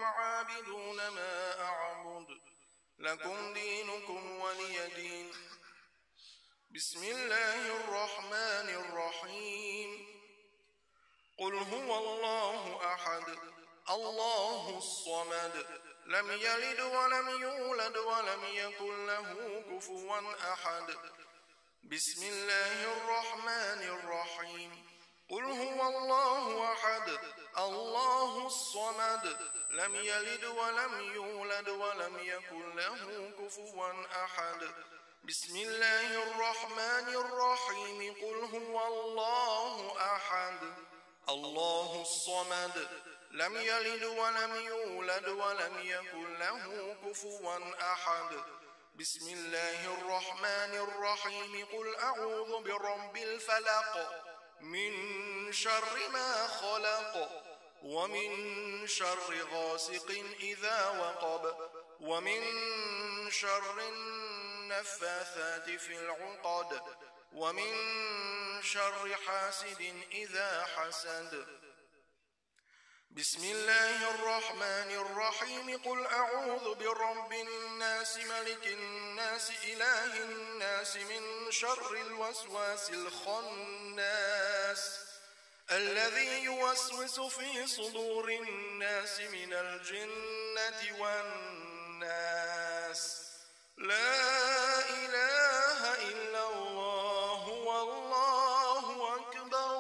عابدون ما أعبد لكم دينكم ولي دين. بسم الله الرحمن الرحيم. قل هو الله أحد الله الصمد لم يلد ولم يولد ولم يكن له كفوا أحد. بسم الله الرحمن الرحيم. قل هو الله أحد الله الصمد لم يلد ولم يولد ولم يكن له كفوا أحد. بسم الله الرحمن الرحيم. قل هو الله أحد الله الصمد لم يلد ولم يولد ولم يكن له كفوا أحد. بسم الله الرحمن الرحيم. قل أعوذ برب الفلق من شر ما خلق ومن شر غاسق إذا وقب ومن شر النفاثات في العقد ومن شر حاسد إذا حسد. بسم الله الرحمن الرحيم. قل أعوذ برب الناس ملك الناس إله الناس من شر الوسواس الخناس الذي يوسوس في صدور الناس من الجنة والناس. لا إله إلا الله والله أكبر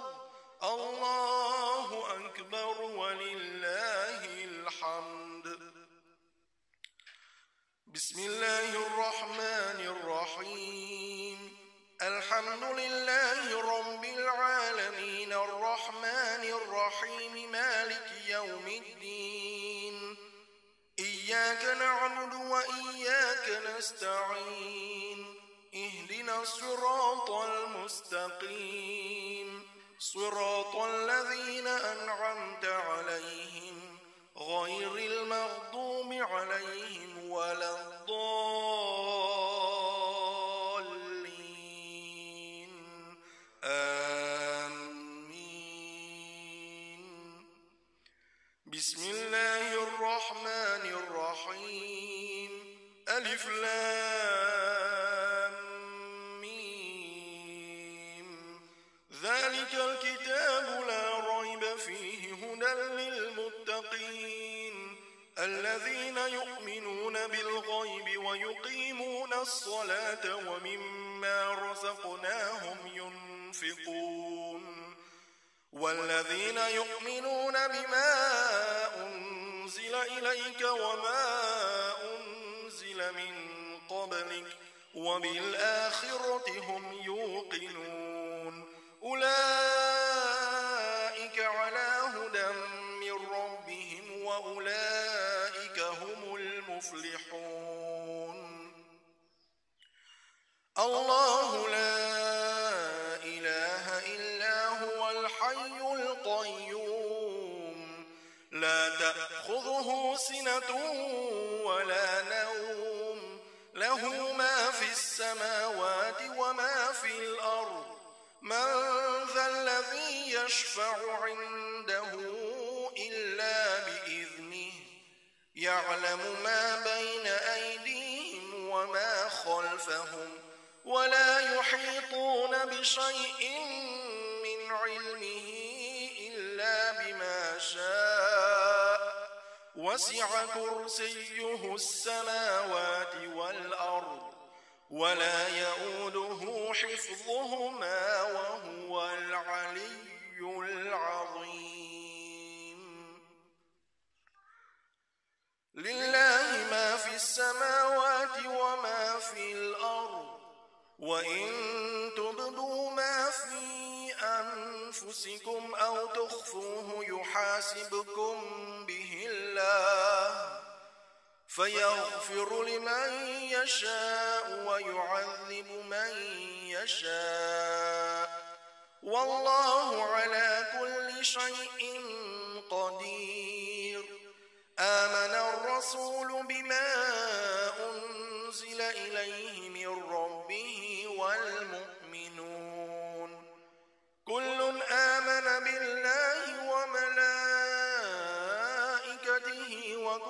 الله أكبر ولله الحمد. بسم الله الرحمن الرحيم. الحمد لله رب العالمين الرحمن الرحيم مالك يوم الدين. إياك نعبد وإياك نستعين. اهدنا الصراط المستقيم صراط الذين أنعمت عليهم غير المغضوب عليهم ولا الضالين. آمين. بسم الله الرحمن الرحيم. ألف لام ميم. ذلك الكتاب لا ريب فيه هدى للمتقين الذين يؤمنون بالغيب ويقيمون الصلاة ومما رزقناهم ينفقون. والذين يؤمنون بما أنزل إليك وما أنزل من قبلك وبالآخرة هم يوقنون. أولئك على هدى من ربهم وأولئك هم المفلحون. الله لا إله إلا هو الحي القيوم لا تأخذه سنة ولا نوم له ما في السماوات وما في الأرض. من ذا الذي يشفع عنده إلا بإذنه يعلم ما بين أيديهم وما خلفهم ولا يحيطون بشيء من علمه إلا بما شاء وسع كرسيه السماوات والأرض ولا يؤوده حفظهما وهو العلي العظيم. لله ما في السماوات وما في الأرض وإن تبدوا ما في أنفسكم أو تخفوه يحاسبكم به الله فيغفر لمن يشاء ويعذب من يشاء والله على كل شيء قدير. آمن الرسول بما أنزل إليه من ربه والمؤمنون كل آمن بالله وملائكته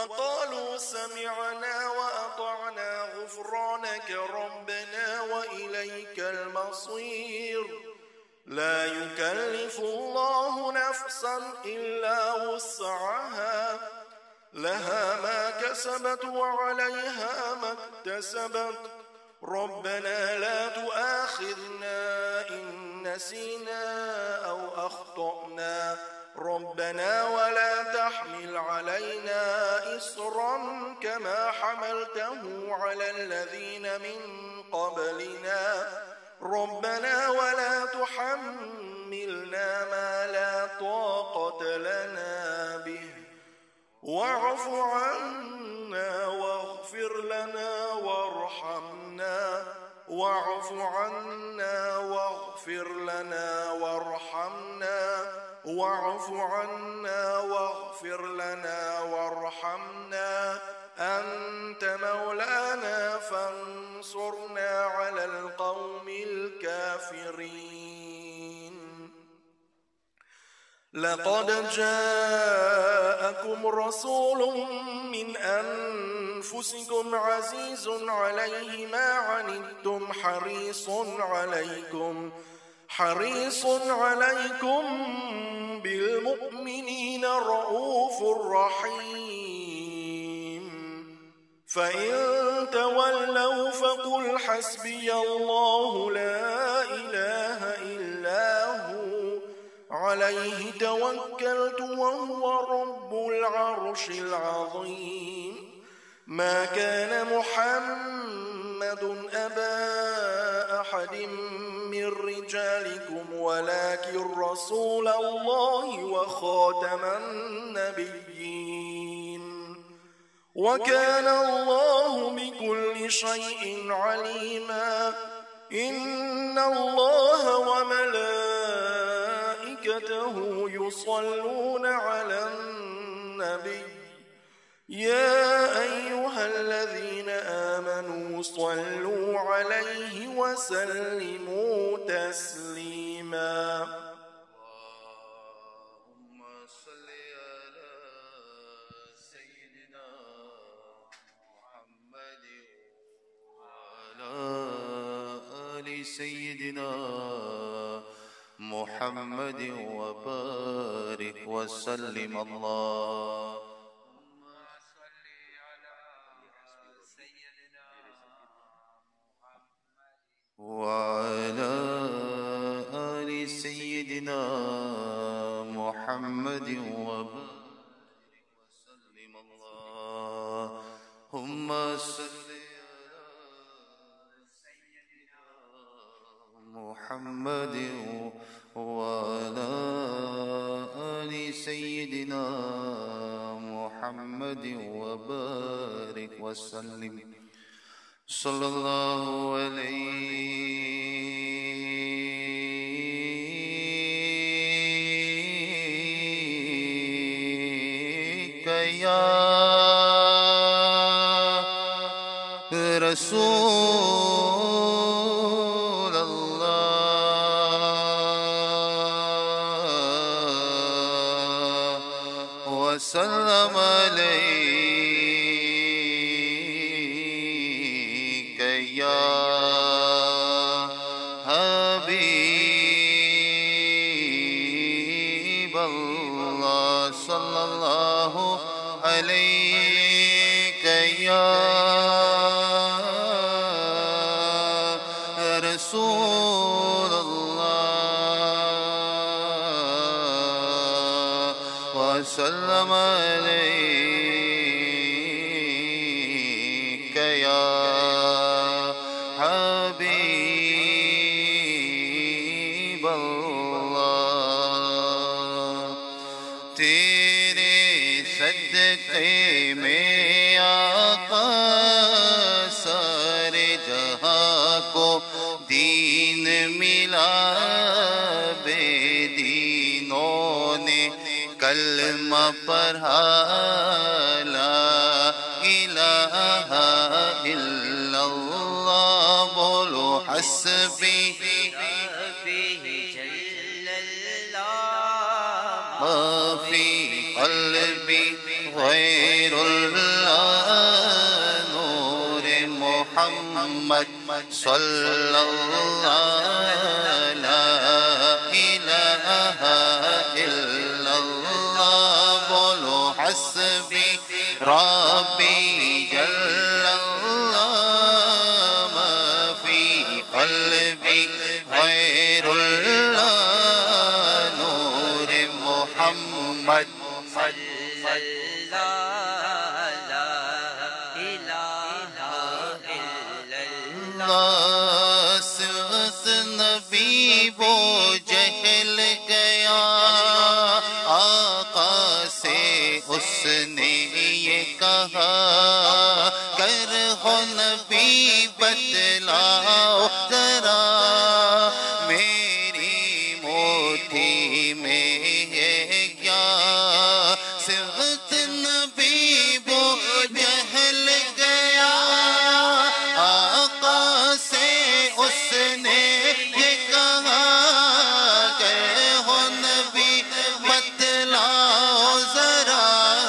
وقالوا سمعنا وأطعنا غفرانك ربنا وإليك المصير لا يكلف الله نفسا إلا وسعها لها ما كسبت وعليها ما اكتسبت ربنا لا تؤاخذنا إن نسينا أو أخطأنا ربنا ولا تحمل علينا إصرا كما حملته على الذين من قبلنا ربنا ولا تحملنا ما لا طاقة لنا به واعف عنا واغفر لنا وارحمنا واعف عنا واغفر لنا وارحمنا واعف عنا واغفر لنا وارحمنا أنت مولانا فانصرنا على القوم الكافرين لقد جاءكم رسول من أنفسكم عزيز عليه ما عنتم حريص عليكم بالمؤمنين رؤوف رحيم فإن تولوا فقل حسبي الله لا إله إلا هو عليه توكلت وهو رب العرش العظيم ما كان محمد أبا أحد من رجالكم ولكن رسول الله وخاتم النبيين وكان الله بكل شيء عليما إن الله وملائكته يصلون على النبي يا أيها الذين آمنوا صلوا عليه وسلموا تسليما اللهم صل على سيدنا محمد وعلى آل سيدنا محمد وبارك وسلم الله وعلى آل سيدنا محمد وبارك وسلم اللهم صل على سيدنا محمد وعلى آل سيدنا محمد وبارك وسلم صلى الله عليك يا رسول الله وسلم عليك يا حبيب الله صلى الله عليك يا رسول الله وسلم عليك يا حبيب الله تیرے صدقے میں آقا سارے جہاں کو دین ملا بے دینوں نے کلمہ پڑھا لا الہ الا اللہ بولو حسبی ما فی قلبی غیر اللہ محمد صلی اللہ لا الہ الا اللہ بولو حسبی ربی جل اللہ ما فی قلبی غیر اللہ نور محمد صفت نبی وہ جہل گیا آقا سے اس نے یہ کہا کر ہو نبی بتلاؤ ذرا میری موٹھی میں ہے کیا صفت نبی وہ جہل گیا آقا سے اس نے یہ کہا کہ ہو نبی بتلاؤ ذرا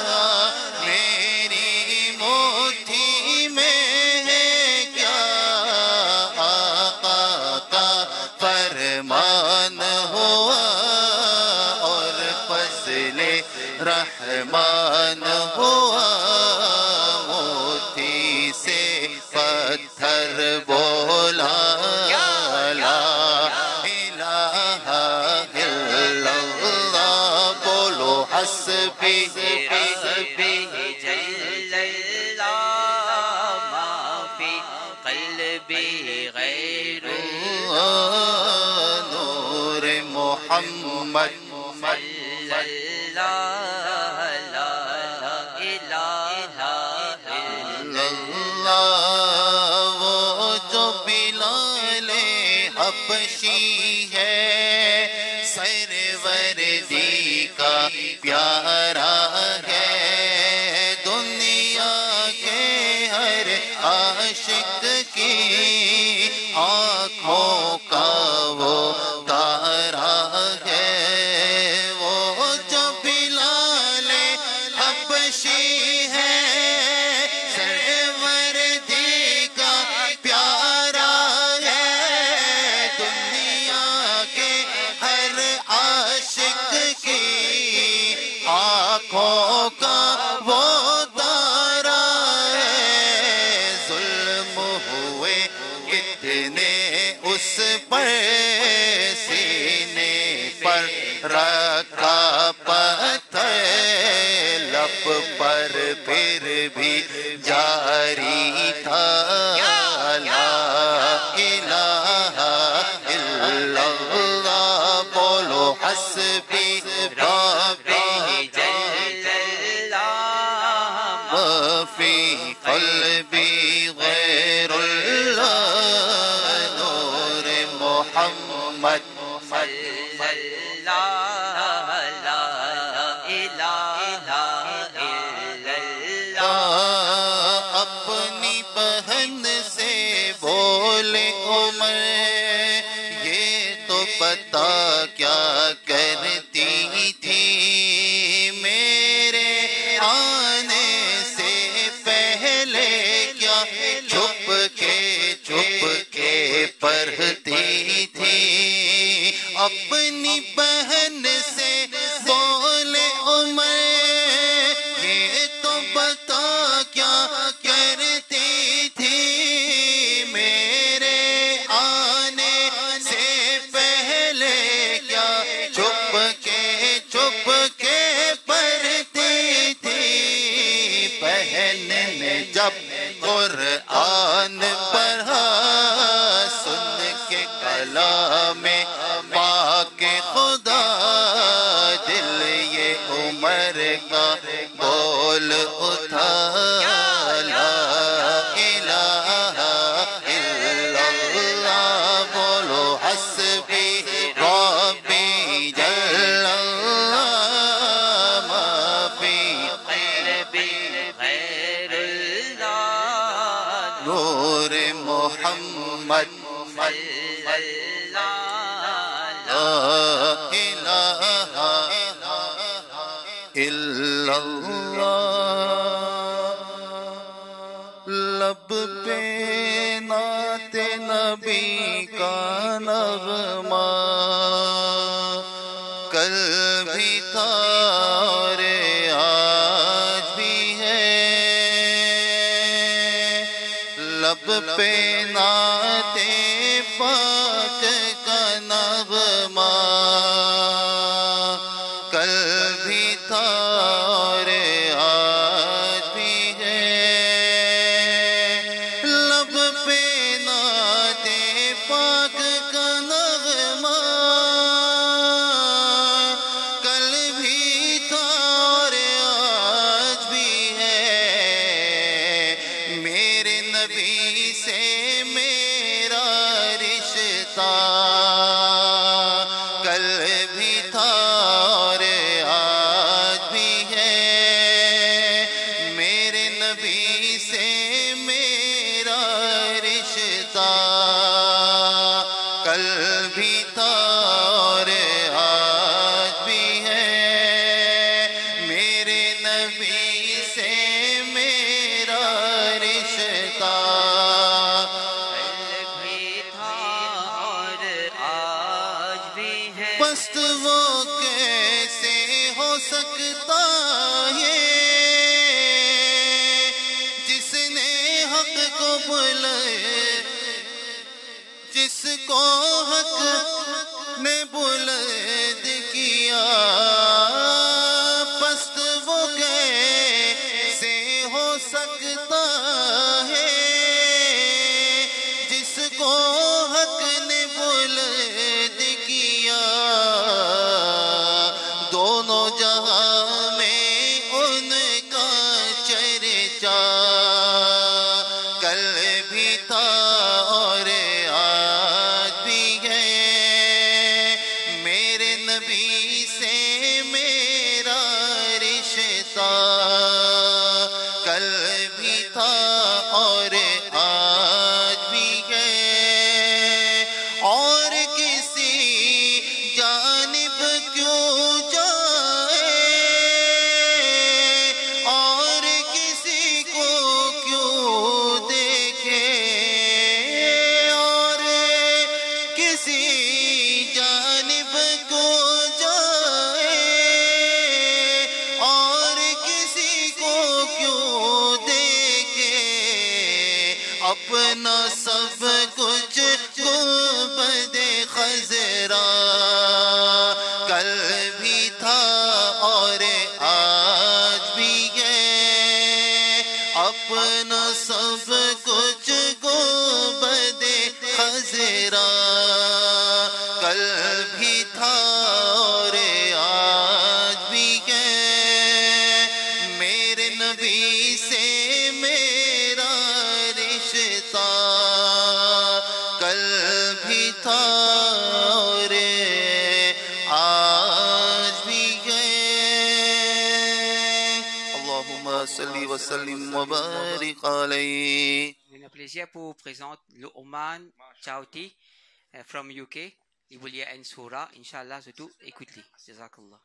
میری موٹھی میں ہے کیا آقا کا فرمان ہوا اور فضل رحمان ہوا موتی سے پتھر بولا لا الہ الا اللہ بولو حسبی جل اللہ ما فی قلبی غیر نور محمد صلی اللہ لا الہ الا اللہ وہ جو بلال حبشی ہے سروردی کا پیارا ہے دنیا کے ہر عاشق کی آنکھوں کا وہ تارا ہے وہ جو بلال حبشی ہے سروردی کا پیارا ہے دنیا کے ہر عاشق کی آنکھوں کا وہ تارا ہے ظلم ہوئے کتنے اس پر سینے پر رکھا پتھر لب پر پھر بھی جاری تھا لا الہ الا اللہ بولو حسبی ربی جل اللہ ما فی قلبی غیر اللہ نور محمد صلی اللہ لا الہ الا اللہ اپنی بہن سے بولے عمر یہ تو پتا کیا کرتی تھی میرے آنے سے پہلے کیا چھپ کے پڑھتی تھی اپنی بہن سے بولے عمر یہ تو بتا کیا کرتی تھی میرے آنے سے پہلے کیا چھپ کے پڑھتی تھی بہن نے جب قرآن پڑھا سن کے کلام پاک خدا دل یہ عمر کا بول اٹھا لا الہ الا اللہ بولو حسبی ربی جل اللہ ما فی قلبی غیر اللہ نور محمد صلی اللہ لا الہ الا اللہ لب پہ نعت نبی کا نغمہ کل بھی تھا اور آج بھی ہے، لب پہ نعت پاک کا نغمہ کل بھی تھا اور آج بھی ہے، لب پہ نعت پاک کا نغمہ کل بھی تھا اور آج بھی ہے، میرے نبی سے میرا رشتہ کل بھی تھا اور آج بھی ہے، میرے نبی سے میرا رشتہ کل بھی تھا اور آج بھی ہے، میرے نبی سے میرا رشتہ کل بھی تھا اور آج بھی ہے، پست وہ کیسے ہو سکتا ہے جس نے حق کو بلند، جس کو حق نے بلند کیا، پست وہ کیسے ہو سکتا ہے جس کو حق نے بلند کیا، دونوں جہاں میں ان کا چرچا کل بھی تھا اور آج بھی ہے، میرے نبی سے میرا رشتہ کل بھی تھا اور آج بھی ہے، اور کسی جانب کیوں جائے اور کسی کو کیوں دیکھے، اور کسی جانب کو جائے اور کسی کو کیوں دیکھے، اپنا سب کچھ گنبد خضرا کل بھی تھا اور آج بھی ہے، اپنا سب کچھ گنبد خضرا کل بھی تھا اور آج بھی ہے، میرے نبی سے میرا رشتہ کل بھی تھا اور آج بھی ہے، اللہم صلی وسلم وبارک علیہ. C'est un plaisir pour vous présenter Luqman Chauti from UK. Il vous lire une surah, Inch'Allah, surtout écoute-les. Jazakallah.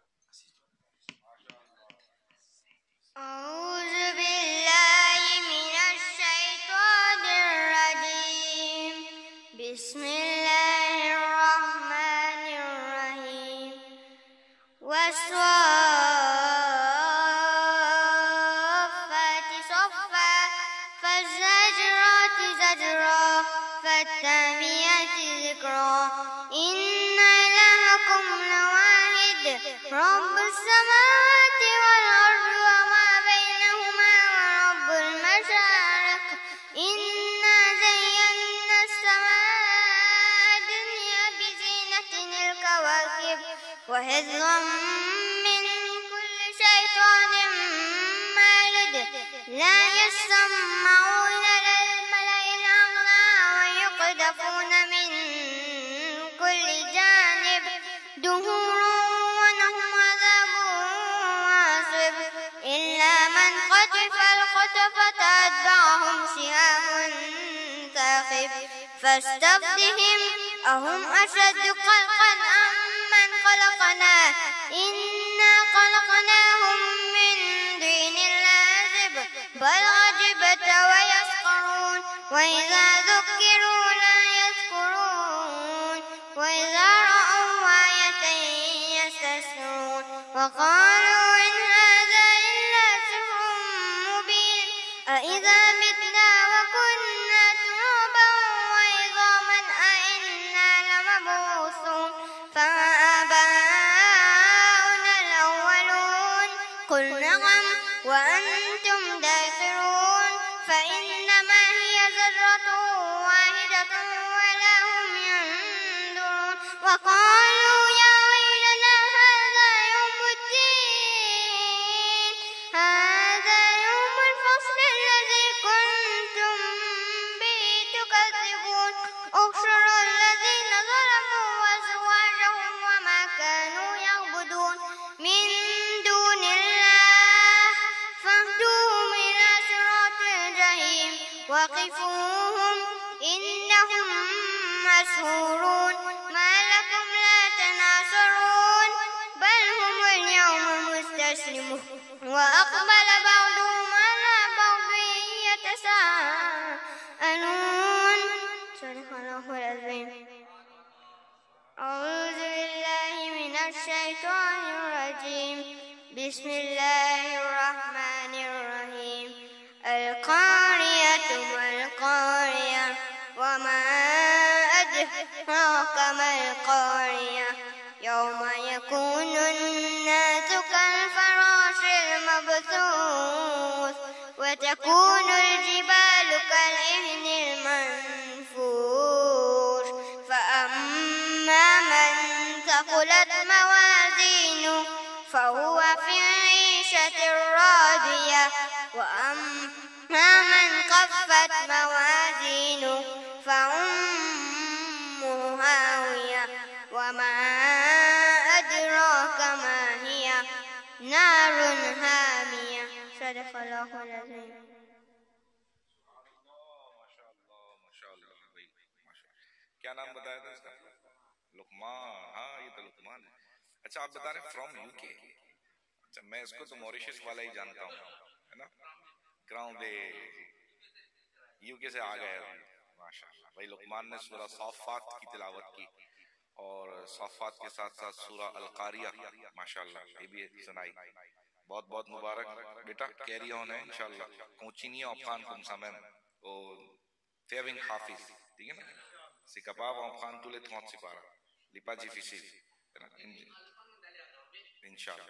أعوذ بالله من الشيطان الرجيم بسم الله الرحمن الرحيم والصافات صفا فالزاجرات زجرا فالتاليات ذكرا إن إلهكم لواحد رب السماوات والأرض وما بينهما ورب المشارق إنا زينا السماء الدنيا بزينة الكواكب وحفظا من كل شيطان مارد لا يسمعون إلى الملأ الأعلى ويقذفون من كل جانب دهورا ولهم عذاب واصب إلا من خطف الخطفة أتبعهم شهاب ثاقب فاستفتهم أهم أشد خلقا أم من خلقنا إنا خلقناهم من طين لازب بل عجبت ويسخرون وإذا ذكروا لا يذكرون وإذا رأوا آية يستسخرون وقالوا إن هذا إلا سحر مبين أإذا متنا وكنا ترابا وعظاما أإنا لمبعوثون فآباؤنا الأولون قل نعم وأنتم داخرون فإنما هي زجرة واحدة ولا هم ينظرون وقالوا يا ويلنا هذا يوم الدين هذا يوم الفصل الذي كنتم به تكذبون احشروا الذين ظلموا وأزواجهم وما كانوا يعبدون من دون الله فاهدوهم إلى صراط الجحيم وقفوهم إنهم مسحورون ما لكم لا تناصرون بل هم اليوم مستسلمون وأقبل بعضهم على بعض يتساءلون صدق الله العظيم. أعوذ بالله من الشيطان الرجيم بسم الله الرحمن الرحيم القارية ما القارية وما أدراك ما القارية يوم يكون الناس كالفراش المبثوث وتكون الجبال كالعهن المنفوش فأما من ثقلت موازينه فهو في عيشة راضية وأما من خفت موازينه فأمه هاوية وما أدراك ما هي نار حامية صدق الله العظيم. کیا نام بتایا تھا اس کا؟ لقمان. ہاں یہ تو لقمان ہے. اچھا آپ بتا رہے ہیں فرام یو کے. اچھا میں اس کو تو موریشس والا ہی جانتا ہوں ہے نا. گراؤنڈ یو کے سے آ گئے ماشاء اللہ. بھائی لقمان نے سورہ صافات کی تلاوت کی اور صافات کے ساتھ ساتھ سورہ القاریہ ماشاء اللہ یہ بھی سنائی. بہت بہت مبارک بیٹا. کیری آن ہے انشاءاللہ. کوچینیا افغان کم سمن او فیونگ حافظ ٹھیک ہے نا. سکپاب افغان تولے تھوت سپارا لپا جی فیسی انشاءاللہ.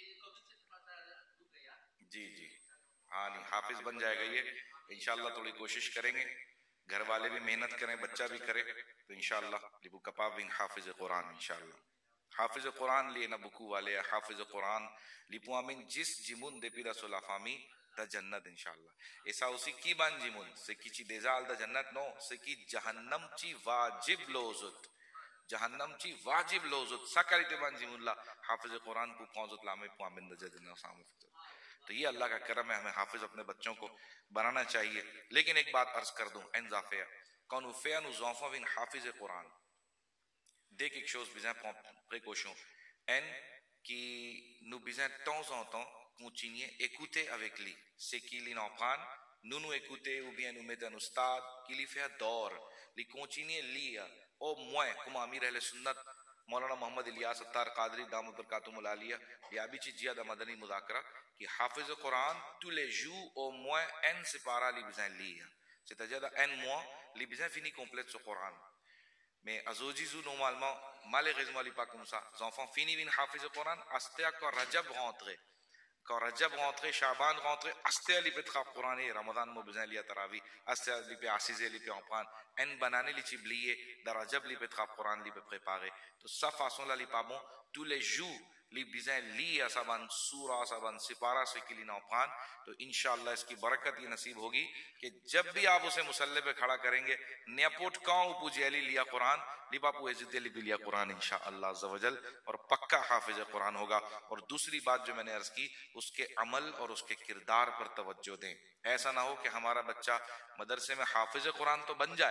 جی جی ہاں نہیں حافظ بن جائے گا یہ انشاءاللہ. تھوڑی کوشش کریں گے, گھر والے بھی محنت کریں, بچہ بھی کرے تو انشاءاللہ لپو کپاب ونگ حافظ قرآن انشاءاللہ. حافظ قرآن لیے نہ بکو والے حافظ قرآن لپو آمین جس جمون دے پیدا سلافامی دا جنت انشاءاللہ. ایسا اسی کی بان جمون سکی چی دیزال دا جنت نو سکی جہنم چی واجب لوزت جہنم چی واجب لوزت سکری تے بان جمون اللہ حافظ قرآن کو پونزت لامے پو آمین دا جنت سامو. تو یہ اللہ کا کرم ہے, ہمیں حافظ اپنے بچوں کو بنانا چاہیے. لیکن ایک بات عرض کر دوں این زافیہ کونو فیانو زوفا وین حافظ قرآن دیکھ ایک شوز بیزیں پریکوشوں این کی نو بیزیں ٹونزوں توں continuer écouter avec lui ce qu'il en apprend nous écouter ou bien nous mettre un ustad qui lui fait d'or lui continuer lire au moins comme Amir Ahl Sunnat مولانا محمد الیاس اتار قادری دامت برکاتہم العالیہ یہ بھی چیز جیادہ مدنی مذاکرہ کہ حافظ قرآن tous les jours au moins un séparat li besoin lire c'est-à-dire un mois li besoin fini complète ce Coran. Mais aujourd'hui normalement malheureusement li pas comme ça. Les enfants finissent bin حافظ قرآن asté quand Rajab rentre quand Rajab rentre Shaban rentre asté li peut khab Coran et Ramadan mo besoin li tarawih asté li peut assiser li peut en prendre un banane li chiblier da Rajab li peut khab Coran li peut préparer. تو sa façon là li pas bon tous les jours li besoin lire saban surah saban sipara se ki li na prendre تو انشاءاللہ اس کی برکت یہ نصیب ہوگی کہ جب بھی آپ اسے مصلی پہ کھڑا کریں گے نیپوٹ کاؤں پوجی علی لیا قرآن لیپا پو عزت علی بھی لیا قرآن انشاءاللہ عز و جل اور پکا حافظ قرآن ہوگا. اور دوسری بات جو میں نے عرض کی اس کے عمل اور اس کے کردار پر توجہ دیں. ایسا نہ ہو کہ ہمارا بچہ مدرسے میں حافظ قرآن تو بن جائے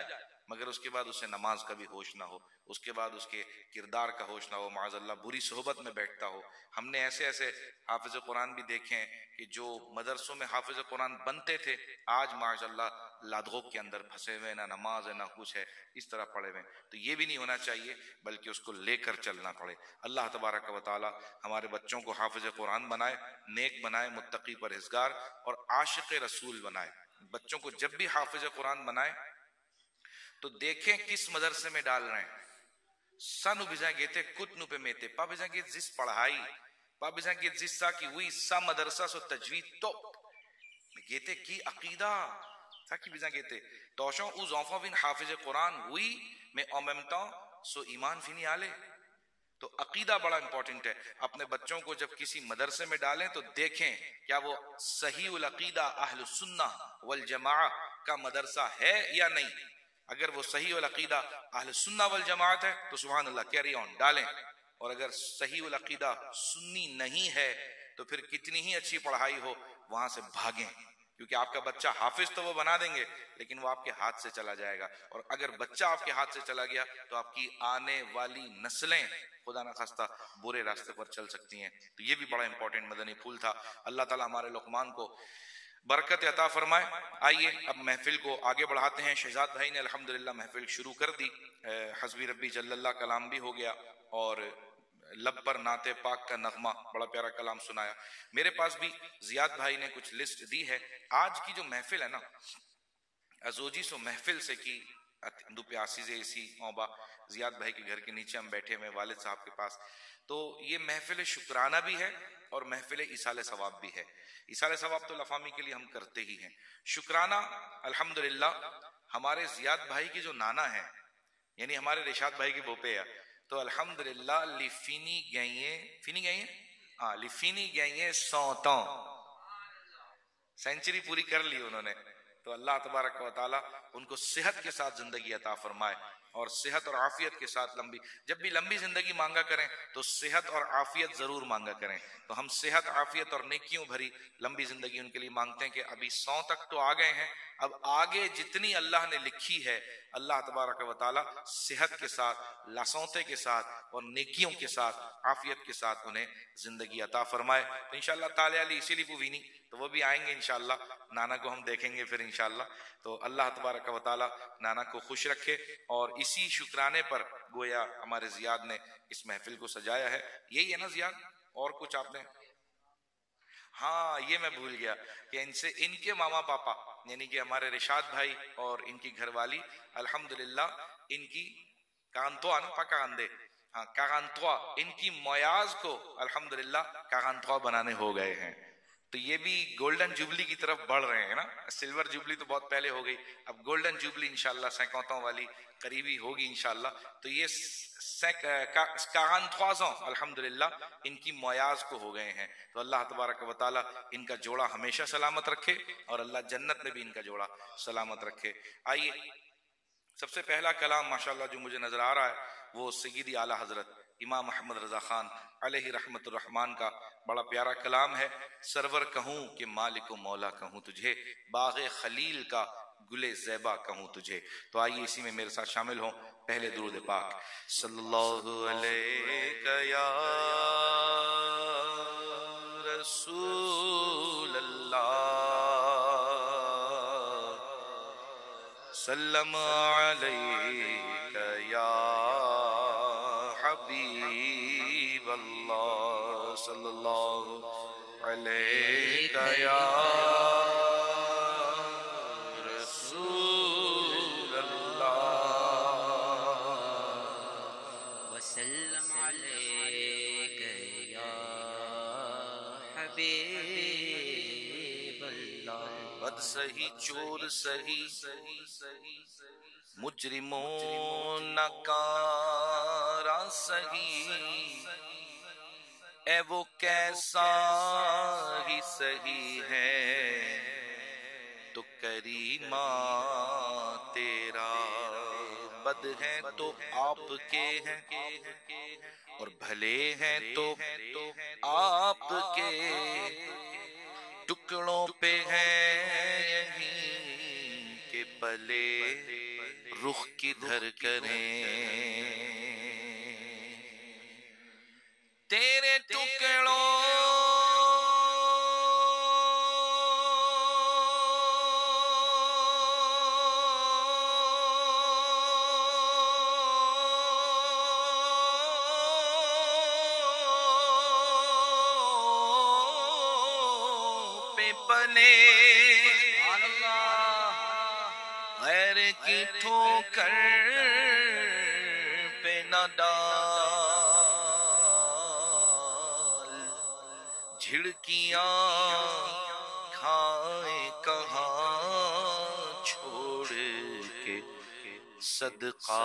مگر اس کے بعد اسے نماز کا بھی ہوش نہ ہو، اس کے بعد اس کے کردار کا ہوش نہ ہو، معاذ اللہ بری صحبت میں بیٹھتا ہو۔ ہم نے ایسے ایسے حافظ قرآن بھی دیکھے ہیں کہ جو مدرسوں میں حافظ قرآن بنتے تھے آج معاذ اللہ لادغوں کے اندر پھنسے ہوئے، نہ نماز ہے نہ کچھ ہے، اس طرح پڑے ہوئے۔ تو یہ بھی نہیں ہونا چاہیے، بلکہ اس کو لے کر چلنا پڑے۔ اللہ تبارک و تعالی ہمارے بچوں کو حافظ قرآن بنائے، نیک بنائے، متقی پرہیزگار اور عاشق رسول بنائے۔ بچوں کو جب بھی حافظ قرآن بنائے تو دیکھیں کس مدرسے میں ڈال رہے ہیں۔ سانو بیزاں گیتے کتنو پہ میتے پا بیزاں گیت زس پڑھائی پا بیزاں گیت زس سا کی ہوئی سا مدرسہ سو تجوید تو گیتے کی عقیدہ سا کی بیزاں گیتے توشوں او زونفوں بین حافظ قرآن ہوئی میں اوممتاں سو ایمان فینی آلے۔ تو عقیدہ بڑا امپورٹنٹ ہے۔ اپنے بچوں کو جب کسی مدرسے میں ڈالیں تو دیکھیں کیا وہ صحیح العقیدہ اہل السنہ والجماعہ کا مدرسہ ہے یا نہیں۔ اگر وہ صحیح العقیدہ اہل السنہ والجماعت ہے تو سبحان اللہ کیری آن ڈالیں، اور اگر صحیح العقیدہ سنی نہیں ہے تو پھر کتنی ہی اچھی پڑھائی ہو وہاں سے بھاگیں، کیونکہ آپ کا بچہ حافظ تو وہ بنا دیں گے لیکن وہ آپ کے ہاتھ سے چلا جائے گا، اور اگر بچہ آپ کے ہاتھ سے چلا گیا تو آپ کی آنے والی نسلیں خدا نہ خواستہ برے راستے پر چل سکتی ہیں۔ تو یہ بھی بڑا امپورٹنٹ مدنی پھول تھا۔ اللہ تعالیٰ ہمارے لقمان کو برکت عطا فرمائے۔ آئیے اب محفل کو آگے بڑھاتے ہیں۔ شہزاد بھائی نے الحمدللہ محفل شروع کر دی، حسبی ربی جل اللہ کلام بھی ہو گیا اور لب پر نعت پاک کا نغمہ بڑا پیارا کلام سنایا۔ میرے پاس بھی زیاد بھائی نے کچھ لسٹ دی ہے۔ آج کی جو محفل ہے نا ازوجی سو محفل سے کی دو پیاسی سے اسی اوبا زیاد بھائی کے گھر کے نیچے ہم بیٹھے ہوئے والد صاحب کے پاس، تو یہ محفل شکرانہ بھی ہے اور محفل ایصال ثواب بھی ہے۔ ایصال ثواب تو لفامی کے لیے ہم کرتے ہی ہیں، شکرانہ الحمدللہ ہمارے زیاد بھائی کی جو نانا ہے یعنی ہمارے رشاد بھائی کے بوپے ہے، تو الحمدللہ لفینی گئیں سوتوں سینچری پوری کر لی انہوں نے۔ تو اللہ تبارک و تعالی ان کو صحت کے ساتھ زندگی عطا فرمائے اور صحت اور عافیت کے ساتھ جب بھی لمبی زندگی مانگا کریں تو صحت اور عافیت ضرور مانگا کریں۔ تو ہم صحت، عافیت اور نیکیوں بھری لمبی زندگی ان کے لیے مانگتے ہیں کہ ابھی 100 تک تو آ گئے ہیں، اب آگے جتنی اللہ نے لکھی ہے اللہ تبارک و تعالی صحت کے ساتھ، لاسونتے کے ساتھ اور نیکیوں کے ساتھ، عافیت کے ساتھ انہیں زندگی عطا فرمائے۔ تو انشاءاللہ تعالی علی اسی لیے پوینی تو وہ بھی آئیں گے انشاءاللہ، نانا کو ہم دیکھیں گے پھر انشاءاللہ۔ تو اللہ تبارک و تعالی نانا کو خوش رکھے، اور اسی شکرانے پر گویا ہمارے زیاد نے اس محفل کو سجایا ہے۔ یہی ہے نا زیاد؟ اور کچھ آپ نے؟ ہاں یہ میں بھول گیا کہ ان کے ماما پاپا یعنی کہ ہمارے رشاد بھائی اور ان کی گھر والی الحمدللہ ان کی کانتوا نا پکاندے کاغانتوا ان کی مویاز کو الحمدللہ کاغانتوا بنانے ہو گئے ہیں۔ تو یہ بھی گولڈن جوبلی کی طرف بڑھ رہے ہیں نا، سلور جوبلی تو بہت پہلے ہو گئی، اب گولڈن جوبلی انشاءاللہ 50 والی قریبی ہوگی انشاءاللہ۔ تو یہ کاغانتوازوں الحمدللہ ان کی مویاز کو ہو گئے ہیں۔ تو اللہ تبارک و تعالی ان کا جوڑا ہمیشہ سلامت رکھے اور اللہ جنت میں بھی ان کا جوڑا سلامت رکھے۔ آئیے سب سے پہلا کلام ماشاءاللہ جو مجھے نظر آ رہا ہے وہ سیدی اعلیٰ حضرت امام محمد رضا خان علیہ رحمت الرحمن کا بڑا پیارا کلام ہے۔ سرور کہوں کہ مالک و مولا کہوں تجھے، باغ خلیل کا گلے زیبا کہوں تجھے۔ تو آئیے اسی میں میرے ساتھ شامل ہوں، پہلے درود پاک صلی اللہ علیہ یا رسول اللہ، سلم علیک یا حبیب اللہ، صلی اللہ علیک یا رسول اللہ، وسلم علیک یا حبیب اللہ۔ بد سہی چور سہی مجرموں نکارا سہی، اے وہ کیسا ہی سہی ہے تو کریمہ تیرا، بد ہیں تو آپ کے ہیں اور بھلے ہیں تو آپ کے، ٹکڑوں پہ ہیں یہیں کے پلے رخ کدھر کریں تیرے ٹکڑوں غیر کی ٹھوکر پہ نہ ڈال جھڑکیاں کھائے کہاں چھوڑ کے صدقہ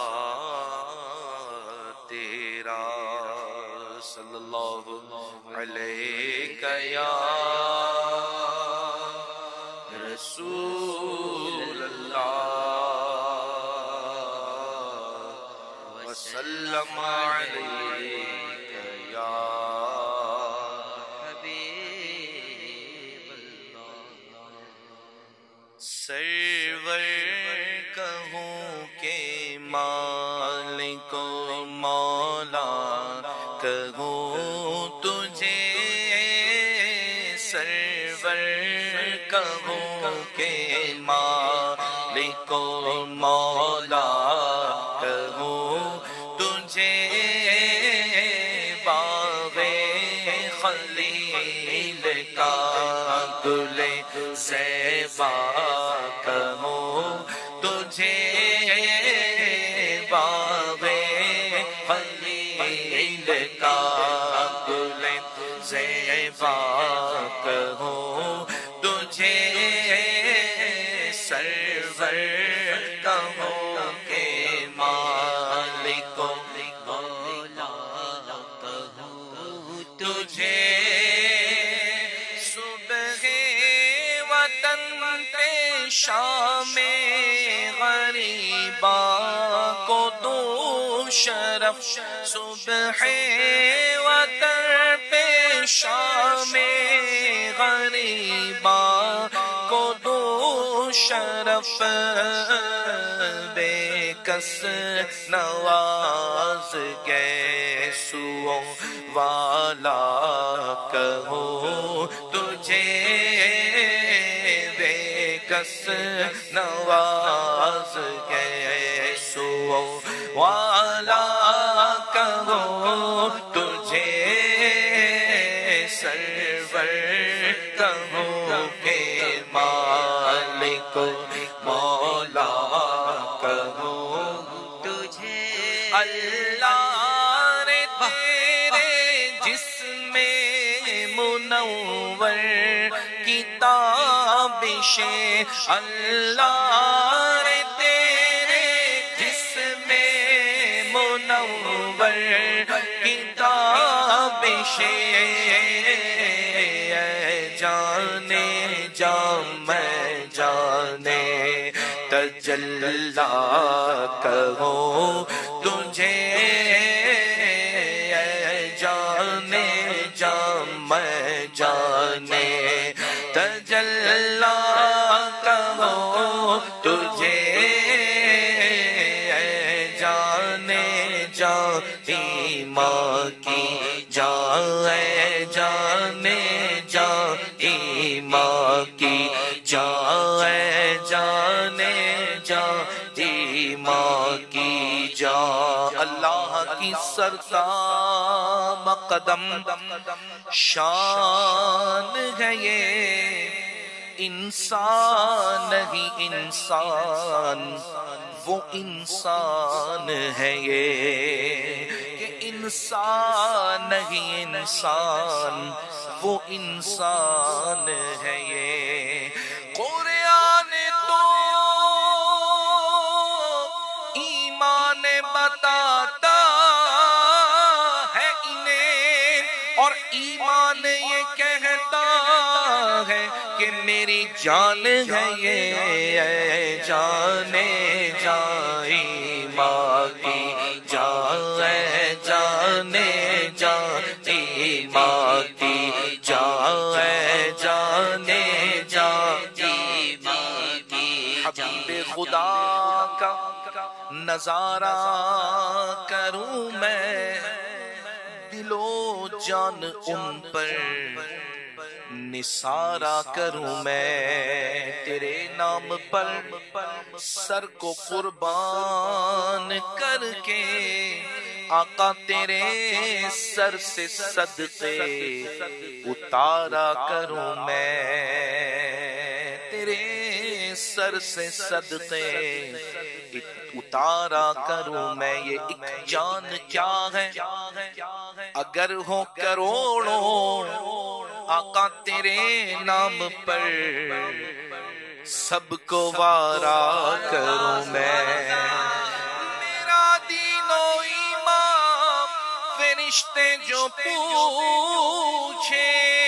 تیرا صلی اللہ علیہ یا رسول اللہ وسلم علیک یا حبیب اللہ سرور کہوں کہ مالک و مولا کہوں تجھے سرور کہوں کہ مالک و مولا کہوں تجھے باغ خلیل کا گل زیبا کہوں تجھے باغ خلیل کا گل زیبا کہوں تجھے سرور کہوں کہ مالک و مولا کہوں تجھے صبح وطن پہ شام غریبا کو دو شرف صبح وطن پہ شام غریبا کو دو شرف بے کس نواز گیسو والا کہوں تجھے بے کس نواز گیسو والا کہوں تجھے سرور کہوں کہ مالک مولا کہوں تجھے اللہ نے تیرے جسم منور کتابش اللہ نے تیرے جسم منور کتابش جانے جام میں جانے تجلا کہوں تجھے جانے جام میں جانے تجلا کہوں تجھے جانے جاتی ماں کی جائے جانے جاتی ماں کی جائے جانے جاتی ماں کی جا اللہ کی سرکار مقدم شان ہے یہ انسان نہیں انسان وہ انسان ہے یہ کہ انسان نہیں انسان وہ انسان ہے یہ قرآن تو ایمان بتاتا ہے انہیں اور ایمان یہ کہتا ہے کہ میری جان ہے یہ جانے جائی ماں کی جائے جانے جاتی ماں کی جائے جانے جاتی ماں کی حبیب خدا کا نظارہ کروں میں، دل و جان ان پر نثارا کروں میں، تیرے نام پر سر کو قربان کر کے آقا تیرے سر سے صدقے اتارا کروں میں، تیرے سر سے صدقے اتارا کروں میں۔ یہ ایک جان کیا ہے اگر ہو کروڑوں، آقا تیرے نام پر سب کو وارا کروں میں۔ میرا دین و ایمان فرشتے جو پوچھے،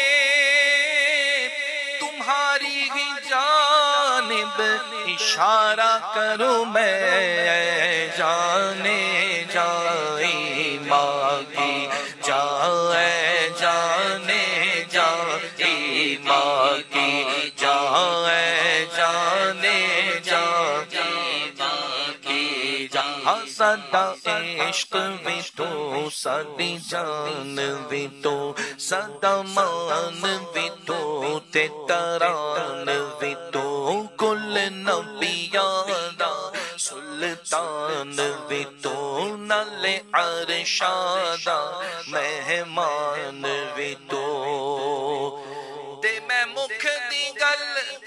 تمہاری ہی جانب اشارہ کروں میں، جانے جائیں ماں کی جائے، جانے جائیں ماں کی جائے، جانے جائیں ماں کی جہاں سدا عشق بھی تو ساری جان بھی تو سدا مان بھی تو تے تران بھی تو کل نبیان دا سلطان بھی تو نل عرشاں دا مہمان بھی تو، تے میں مکھ دی گل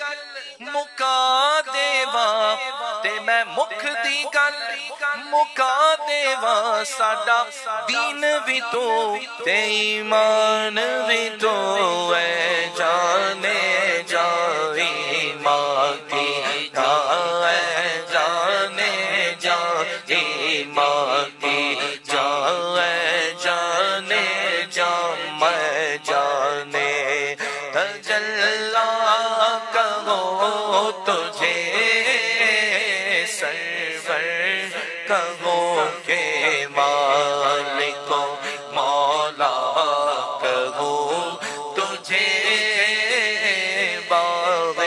مکا دیوا، تے میں مکھ دی گل مکا دیوا، ساڈا دین بھی تو تے ایمان بھی تو، اے جانے جائیں ماں کی اے جانے جائیں ماں کی اے جانے میں جانے تجلا کہو تجھے سرور کہو کہ مالک و مولا کہو تجھے باغ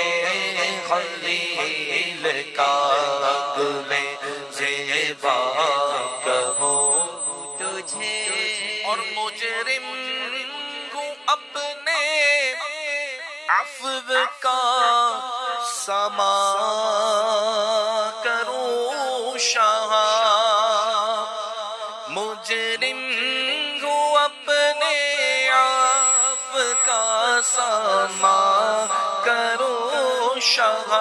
خلیل کا گل زیبا کہو تجھے، اور مجرم ہوں اپنے عفو کا سما کروں شاہ، مجرم ہوں اپنے عفو کا سما کروں شاہ،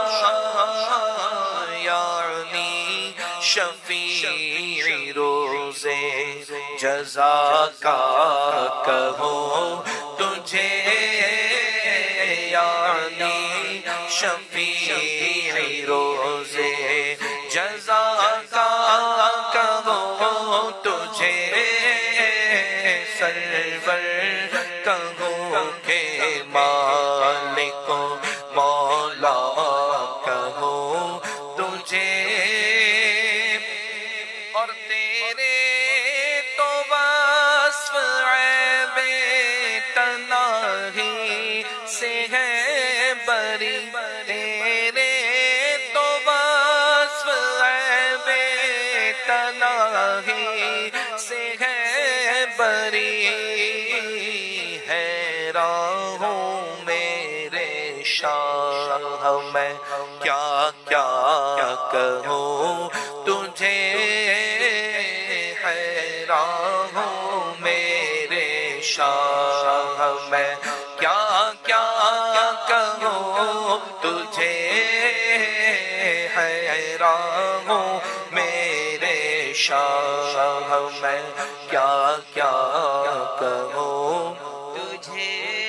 یعنی شفیع روزے جزا کا کہو تجھے، یعنی شفیع روزے جزا کا کہو تجھے، سرور کہو کہ مالک و مولا کہو تجھے، اور تیرے تو وصف عیب تنہی سے ہے بری، تیرے تو وصف عیب تنہی سے ہے بری، حیران ہوں میرے شاہ میں کیا کیا کہوں تجھے، حیران ہوں میرے شاہ میں کیا کیا کہوں تجھے، حیران ہوں میرے شاہ میں کیا کیا کہوں تجھے۔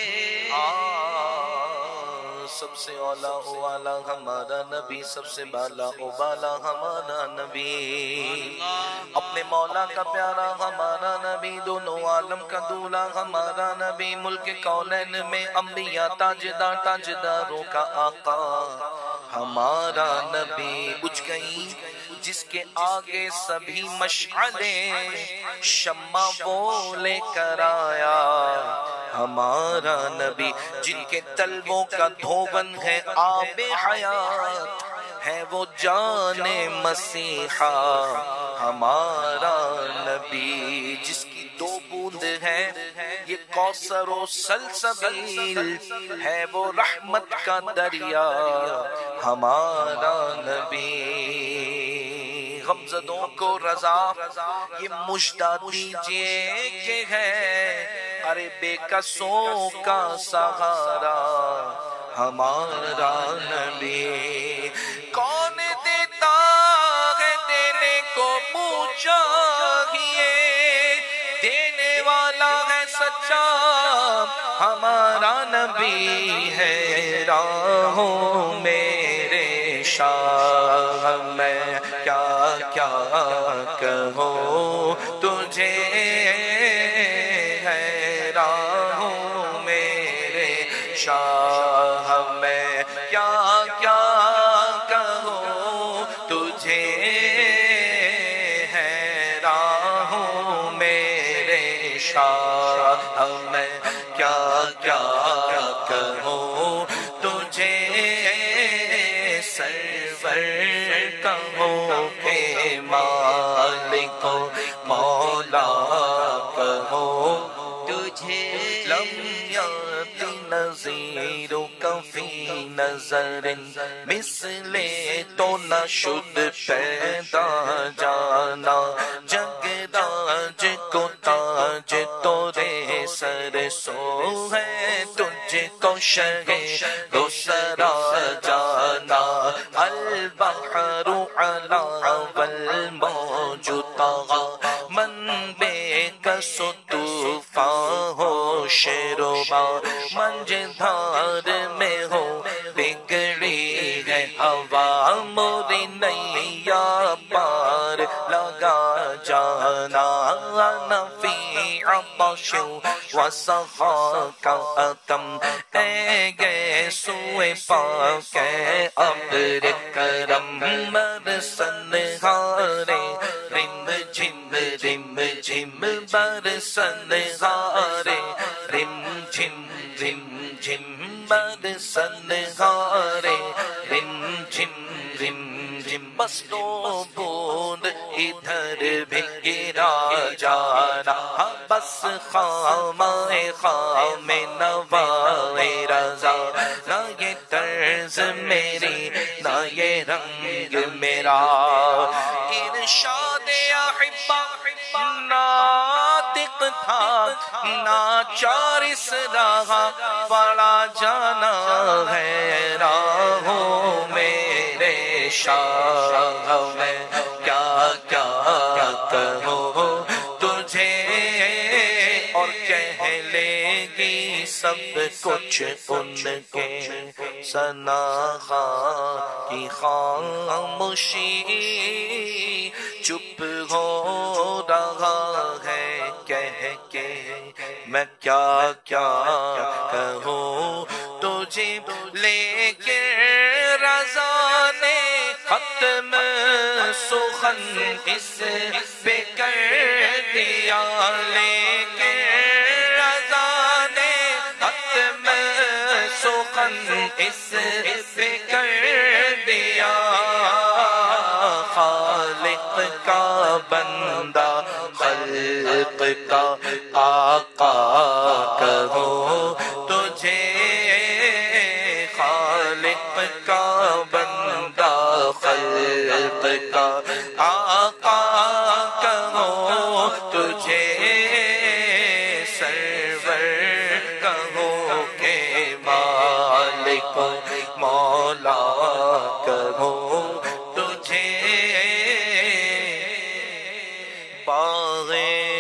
سب سے اولا او اعلیٰ ہمارا نبی، سب سے بالا او بالا ہمارا نبی، اپنے مولا کا پیارا ہمارا نبی، دونوں عالم کا دولا ہمارا نبی، ملک کونین میں انبیاء تاجدار تاجداروں کا آقا ہمارا نبی، بجھ گئی جس کے آگے سبھی مشعلیں، شمع وہ لے کر آیا ہمارا نبی، جن کے طلبوں کا دھوبن ہے آب حیات، ہے وہ جان مسیحا ہمارا نبی، جس کی دو بوند ہے یہ کوثر و سلسبیل، ہے وہ رحمت کا دریا ہمارا نبی۔ غمزدوں کو رضا یہ مژدہ دیجئے کہ ہے ارے بے کسوں کا سہارا ہمارا نبی۔ کون دیتا ہے دینے کو منہ چاہیے، دینے والا ہے سچا ہمارا نبی ہے۔ راہوں میرے شاہ میں کیا کیا کہوں تجھے، ہے راہوں میرے شاہ میں کیا کیا کہوں تجھے، ہے راہوں میرے شاہ میں کیا کیا کہوں تجھے، سرور کہوں کہ مالک و مولا کہوں تجھے، لم یأت نظیرک فی نظر مثل تو نہ شد پیدا جانا، جگراج کو تاج تورے سر سو ہے، تجھ کو شہ دو سرا جانا، البحر علا والموج طغا، من بے کس طوفان ہو شربا، منجدھار میں ہو بگڑی ہے ہوا، موری نیا پار لگا جانا، انا فی عطش و سخا کا اتم، اے گئے سوئے پاک ابر کرم، برسن ہارے رم جھم رم جھم، برسن ہارے رم جھم رم جھم، برسن ہارے رم جھم رم جھم، بس دو بوند ادھر بھی گرا جانا، بس خامہ خام نوائے رضا، نہ یہ طرز میری نہ یہ رنگ میرا، ارشاد احبا ناطق تھا ناچار اس راہ پڑا جانا ہے، راہوں میرے شاہ میں کیا کیا کہوں تجھے، اور کہہ لے گی سب کچھ ان کے ثنا کی خاموشی، چپ ہو رہا ہے کہہ کے میں کیا کیا کہوں تجھے، لیکن رضا نے ختم سخن اس پہ کر دیا، لیکن رضا نے ختم سخن اس پہ کر دیا، خالق کا بندہ خلق کا آقا کہوں تجھے، خالق کا بندہ خلق کا آقا کہوں تجھے، سرور کہوں کہ مالک مولا کہوں تجھے، باغ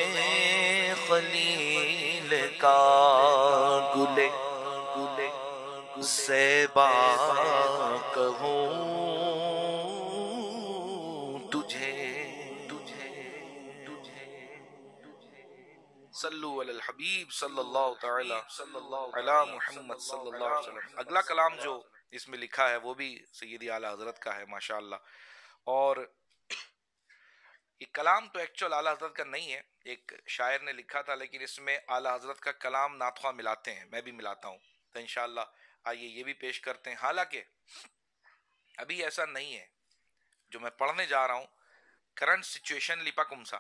خلیل کا گلے زیبا کہوں تجھے، صلو علی الحبیب صلی اللہ تعالی علی محمد صلی اللہ علیہ وسلم۔ اگلا کلام جو اس میں لکھا ہے وہ بھی سیدی اعلیٰ حضرت کا ہے ماشاءاللہ، اور یہ کلام تو ایکچوئل اعلیٰ حضرت کا نہیں ہے، ایک شاعر نے لکھا تھا، لیکن اس میں اعلیٰ حضرت کا کلام نعت خواہ ملاتے ہیں، میں بھی ملاتا ہوں، تو انشاءاللہ آئیے یہ بھی پیش کرتے ہیں۔ حالانکہ ابھی ایسا نہیں ہے. جو میں پڑھنے جا رہا ہوں کرنٹ سچویشن لیپا کمسا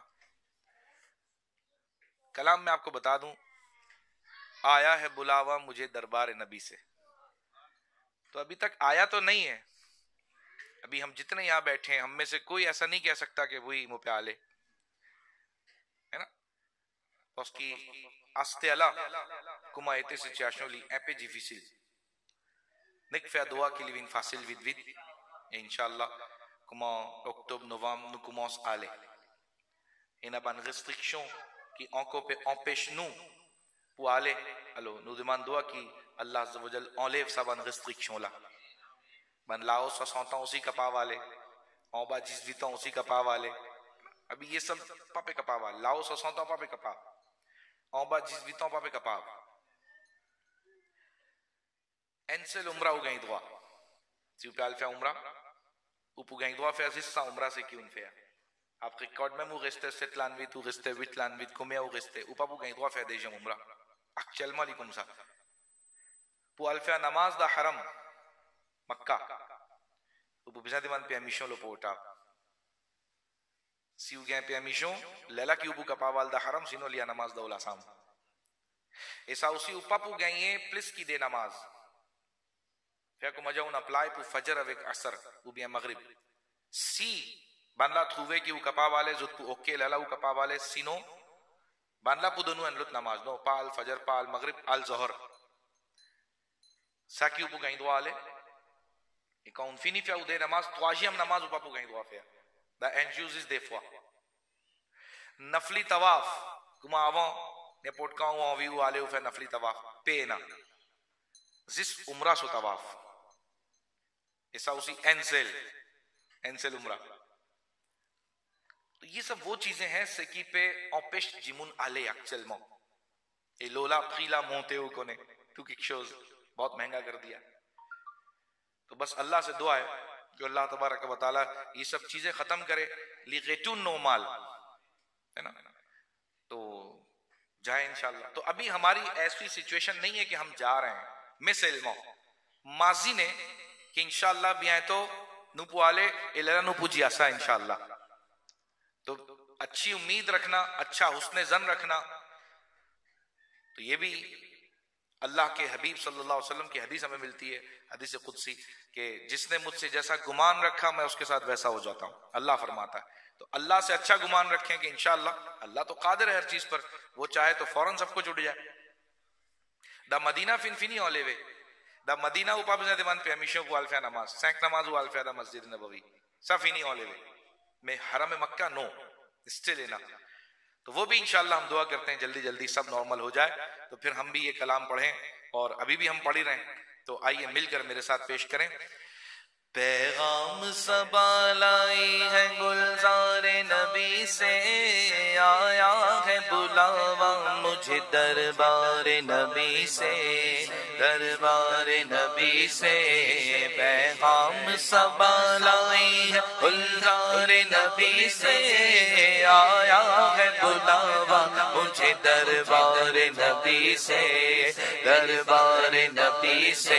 کلام میں آپ کو بتا دوں. آیا ہے بلاوا مجھے دربار نبی سے. تو ابھی تک آیا تو نہیں ہے. ابھی ہم جتنے یہاں بیٹھے ہیں ہم میں سے کوئی ایسا نہیں کہہ سکتا کہ وہی منہ پہ آلے ہے نا. اس کی آستے اللہ کما ایتے سے چاشنولی ایپے جی فیسل نکفہ دعا کی لیوین فاصل وید وید انشاءاللہ کما اکتوب نوام نکموس آلے اینا بان restriction کی آنکھوں پہ آنپیش نو پو آلے الو نو دمان دعا کی اللہ عز و جل انلیو سا بان restriction لا بان لاؤ سا سونتا اسی کپا والے آنبا جیس بیتا اسی کپا والے. ابھی یہ سب پاپے کپا والے لاؤ سا سونتا پاپے کپا آنبا جیس بیتا پاپے کپا انسل عمرہ ہو گئی دعا سیو پیال فیا عمرہ اوپو گئی دعا فیا زسا عمرہ سے کیوں فیا آپ ریکارڈ میں مو غستے ست لانویت او غستے ویت لانویت کمیا او غستے اوپا پو گئی دعا فیا دیجم عمرہ اکچل مالیکم سا پو الفیا نماز دا حرم مکہ اوپو بزا دیمان پی امیشون لو پوٹا سیو گئے پی امیشون لیلا کی اوپو کپاوال دا حرم سینو لیا نماز دا اولا سام ایسا اسی اوپا پو گئی ہیں پلس کی دے نماز فیا کو مجاون اپلائی پو فجر اویک عصر او بیا مغرب سی بانلا تھووے کی او کپا والے زد پو اوکے لیلا او کپا والے سینو بانلا پو دنو انلت نماز نو پال فجر پال مغرب آل ظہر ساکی او پو گئی دعا لے اکاؤن فینی فیا او دے نماز تواجی ہم نماز او پو گئی دعا فیا دا انجیوزز دے فوا نفلی تواف کما آوان نے پوٹکاؤں آویو آلے او فیا نفلی تواف پینا زس عمرہ سو تواف ایسا اسی انسل عمرہ. تو یہ سب وہ چیزیں ہیں سکی پہ اوپیش جیمون آلے اکچل مو اے لولا پخیلا مونتے ہو کونے تو کک شوز بہت مہنگا کر دیا. تو بس اللہ سے دعا ہے کہ اللہ تبارک و تعالی یہ سب چیزیں ختم کرے لیغیتون نو مال ہے نا. تو جائے انشاءاللہ. تو ابھی ہماری ایسی سچویشن نہیں ہے کہ ہم جا رہے ہیں مس علموں ماضی نے کہ انشاءاللہ بھی آئے تو نوپو آلے الہ نوپو جیاسا انشاءاللہ. تو اچھی امید رکھنا اچھا حسن ظن رکھنا. تو یہ بھی اللہ کے حبیب صلی اللہ علیہ وسلم کی حدیث ہمیں ملتی ہے حدیث قدسی کہ جس نے مجھ سے جیسا گمان رکھا میں اس کے ساتھ ویسا ہو جاتا ہوں. اللہ فرماتا ہے. تو اللہ سے اچھا گمان رکھیں کہ انشاءاللہ اللہ تو قادر ہے ہر چیز پر وہ چاہے تو فوراً سب کو جڑ جائے. دا مدینہ فن فنی اولے وے دا مدینہ اوپا بزنے دیمان پہ ہمیشہ کو الفیہ نماز سینک نماز و الفیہ دا مسجد نبوی سفینی اولے وے میں حرم مکہ نو اسٹے لینا. تو وہ بھی انشاءاللہ ہم دعا کرتے ہیں جلدی جلدی سب نارمل ہو جائے. تو پھر ہم بھی یہ کلام پڑھیں اور ابھی بھی ہم پڑھ ہی رہے ہیں. تو آئیے مل کر میرے ساتھ پیش کریں. پیغام صبا لائی ہے گلزار نبی سے آیا ہے بلاوا مجھے دربار نبی سے دربار نبی سے. پیغام صبا لائی ہے گلزار نبی سے آیا ہے بلاوا مجھے دربار نبی سے دربار نبی سے.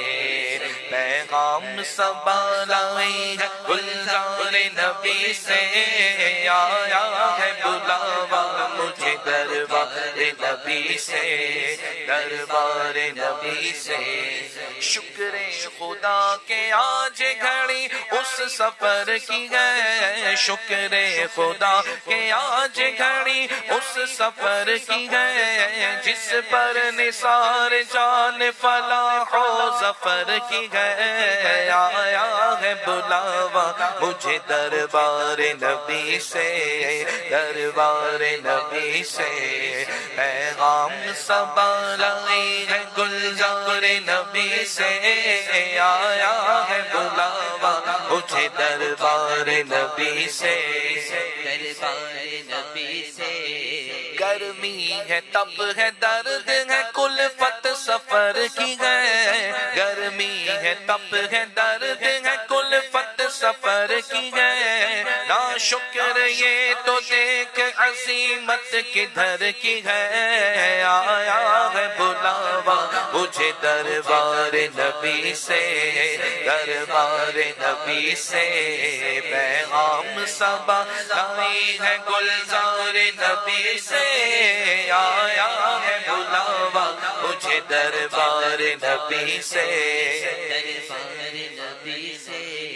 پیغام صبا لائی ہے گلزار نبی سے آیا ہے بلاوا مجھے دربار نبی سے دربار نبی سے. شکر خدا کے آج گھڑی اس سفر کی ہے شکر خدا کے آج گھڑی اس سفر کی ہے جس پر نثار جان فلاح و ظفر کی ہے. آیا ہے بلاوا مجھے دربار نبی سے دربار نبی سے. پیغام صبا لائی ہے گلزار نبی سے آیا ہے بلاوا مجھے دربار نبی سے دربار نبی سے. گرمی ہے تب ہے درد ہے کلفت سفر کی ہے، گرمی ہے تپ ہے درد ہے کلفت سفر کی ہے، نا شکر یہ تو دیکھ عظیمت کدھر کی ہے، آیا ہے بلاوا مجھے دربار نبی سے، دربار نبی سے پیغام صبا لائی ہے گلزار نبی سے، آیا ہے بلاوا مجھے دربار نبی سے، دربار نبی سے۔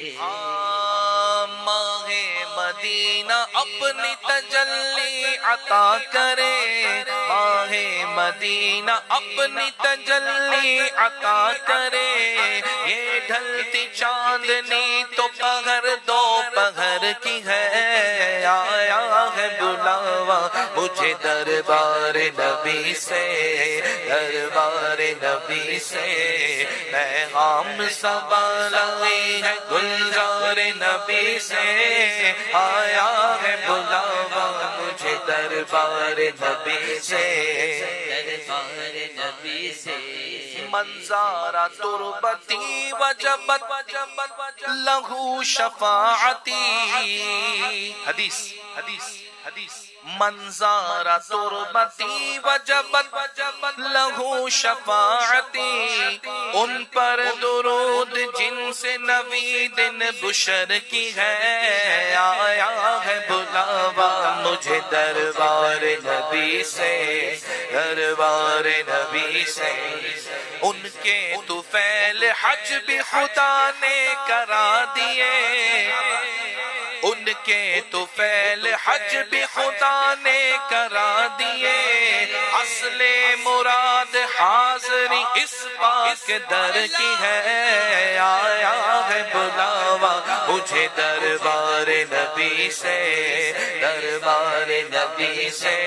ماہ مدینہ اپنی تجلی عطا کرے، ماہ مدینہ اپنی تجلی عطا کرے، یہ ڈھلتی چاندنی تو پہر دو پہر کی ہے، آیا ہے بلاوا مجھے دربار نبی سے، دربار نبی سے پیغام صبا لائی ہے گلزار نبی سے، آیا ہے بلاوا مجھے دربار نبی سے، دربار نبی سے۔ منظارہ تربتی وجبت لہو شفاعتی، حدیث حدیث حدیث، منظارہ تربتی وجبت لہو شفاعتی، ان پر درود جن سے نوی دن بشر کی ہے، آیا ہے بلاوا مجھے دربار نبی سے، دربار نبی سے۔ ان کے طفیل حج بھی خدا نے کرا دیے، ان کے طفیل حج بھی خدا نے کرا دیے، اصل مراد حاضری اس پاک در کی ہے، آیا ہے بلاوا مجھے دربار نبی سے، دربار نبی سے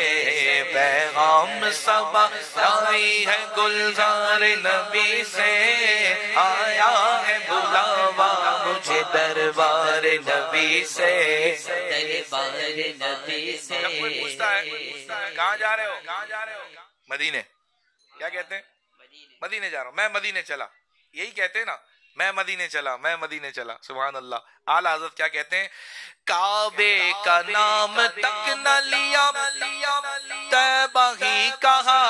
پیغام صبا لائی ہے گلزار نبی سے، آیا ہے بلاوا مجھے دربار نبی سے، دربار نبی سے۔ جب کوئی پوچھتا ہے کہاں جا رہے ہو، کہاں جا رہے ہو، مدینے، کیا کہتے ہیں؟ مدینے جا رہا ہوں، میں مدینے چلا، یہی کہتے ہیں نا، میں مدینے چلا، میں مدینے چلا، سبحان اللہ۔ اعلیٰ حضرت کیا کہتے ہیں؟ کعبے کا نام تک نہ لیا طیبہ ہی کہا،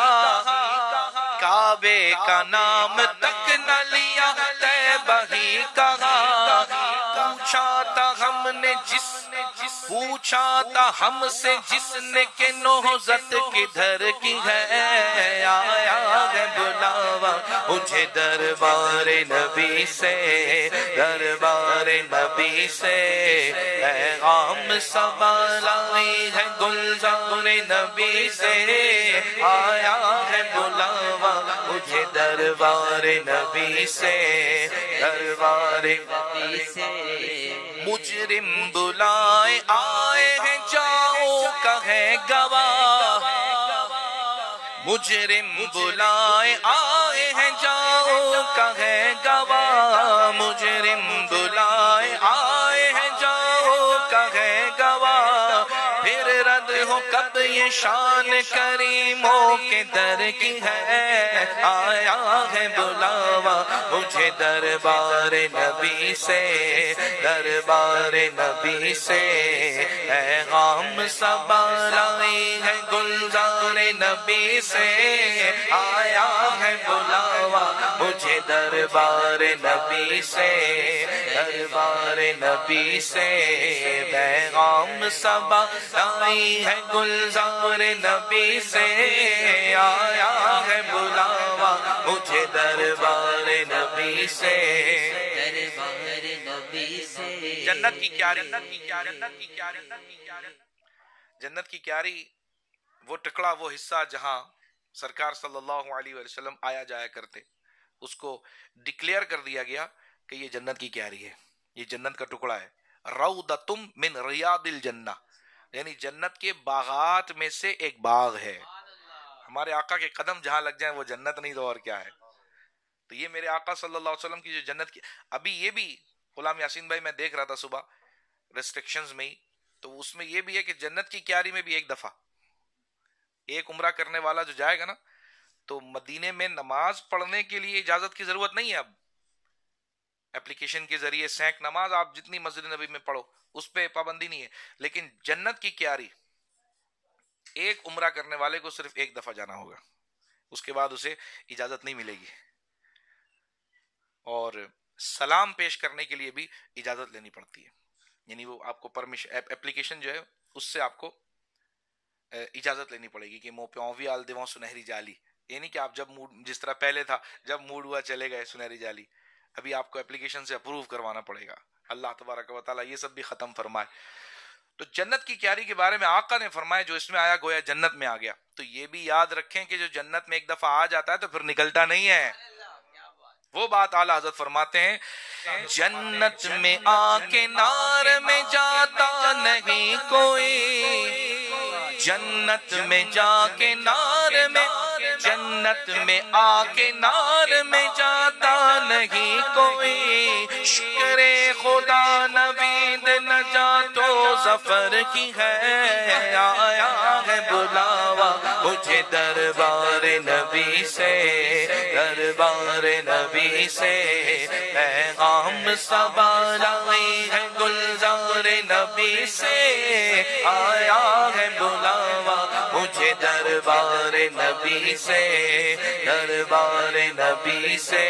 کعبے کا نام تک نہ لیا طیبہ ہی کہا، پوچھا تھا ہم نے پوچھا تھا ہم سے جس نے کہ نہضت کدھر کی ہے، آیا ہے بلاوا مجھے دربار نبی سے، دربار نبی سے پیغام صبا لائی ہے گلزار نبی سے، آیا ہے بلاوا مجھے دربار نبی سے، دربار نبی سے۔ مجرم بلائے آئے ہیں جاؤ کہے گواہ، مجرم بلائے آئے ہیں جاؤ کہے گواہ، مجرم بلائے آئے ہیں جاؤ کہے گواہ، پھر رد ہو کب یہ شان کریموں کے در کی ہے، آیا ہے بلاوا مجھے دربار نبی سے، دربار نبی سے پیغام صبا لائی ہے گلزار نبی سے، آیا ہے بلاوا مجھے دربار نبی سے، دربار نبی سے پیغام صبا لائی ہے گلزار نبی سے، آیا ہے بلاوا مجھے دربار نبی سے، دربار نبی سے۔ جنت کی کیاری، جنت کی کیاری وہ ٹکڑا، وہ حصہ جہاں سرکار صلی اللہ علیہ وسلم آیا جایا کرتے، اس کو ڈکلیئر کر دیا گیا کہ یہ جنت کی کیاری ہے، یہ جنت کا ٹکڑا ہے، روضۃ من ریاض الجنہ، یعنی جنت کے باغات میں سے ایک باغ ہے۔ ہمارے آقا کے قدم جہاں لگ جائیں وہ جنت نہیں تو اور کیا ہے۔ تو یہ میرے آقا صلی اللہ علیہ وسلم کی جو جنت کی، ابھی یہ بھی غلام یاسین بھائی میں دیکھ رہا تھا صبح ریسٹرکشنز میں ہی، تو اس میں یہ بھی ہے کہ جنت کی کیاری میں بھی ایک دفعہ ایک عمرہ کرنے والا جو جائے گا نا تو مدینے میں نماز پڑھنے کے لیے اجازت کی ضرورت نہیں ہے. اب اپلیکیشن کے ذریعے سینک نماز آپ جتنی مسجد نبی میں پڑھو اس پہ پابندی نہیں ہے. لیکن جنت کی کیاری ایک عمرہ کرنے والے کو صرف ایک دفعہ جانا ہوگا, اس کے بعد اسے اجازت نہیں ملے گی. اور سلام پیش کرنے کے لیے بھی اجازت لینی پڑتی ہے, یعنی وہ آپ کو پرمیشن اپلیکیشن جو ہے اس سے آپ کو اجازت لینی پڑے گی کہ مو پیونوی آل دیوان سنہری جالی. یہ نہیں کہ آپ جب موڈ جس طرح پہلے تھا جب موڈ ہوا چلے گئے سنہری جالی. ابھی آپ کو اپلیکیشن سے اپروو کروانا پڑے گا. اللہ تبارک و تعالیٰ یہ سب بھی ختم فرمائے. تو جنت کی کیاری کے بارے میں آقا نے فرمایا جو اس میں آیا گویا جنت میں آ گیا. تو یہ بھی یاد رکھیں کہ جو جنت میں ایک دفعہ آ جاتا ہے تو پھر نکلتا نہیں ہے. وہ بات اعلیٰ حضرت فرماتے ہیں جنت میں آ کے نار میں جاتا نہیں کوئی, جنت میں جا کے نار میں, جنت میں آ کے نار میں جاتا نہیں کوئی. شکر خدا نوید نجات و ظفر کی ہے, آیا ہے بلاوا مجھے دربار نبی سے, دربار نبی سے. پیغام صبا لائی ہے گلزار نبی سے, آیا ہے بلاوا مجھے دربار نبی سے, دربار نبی سے.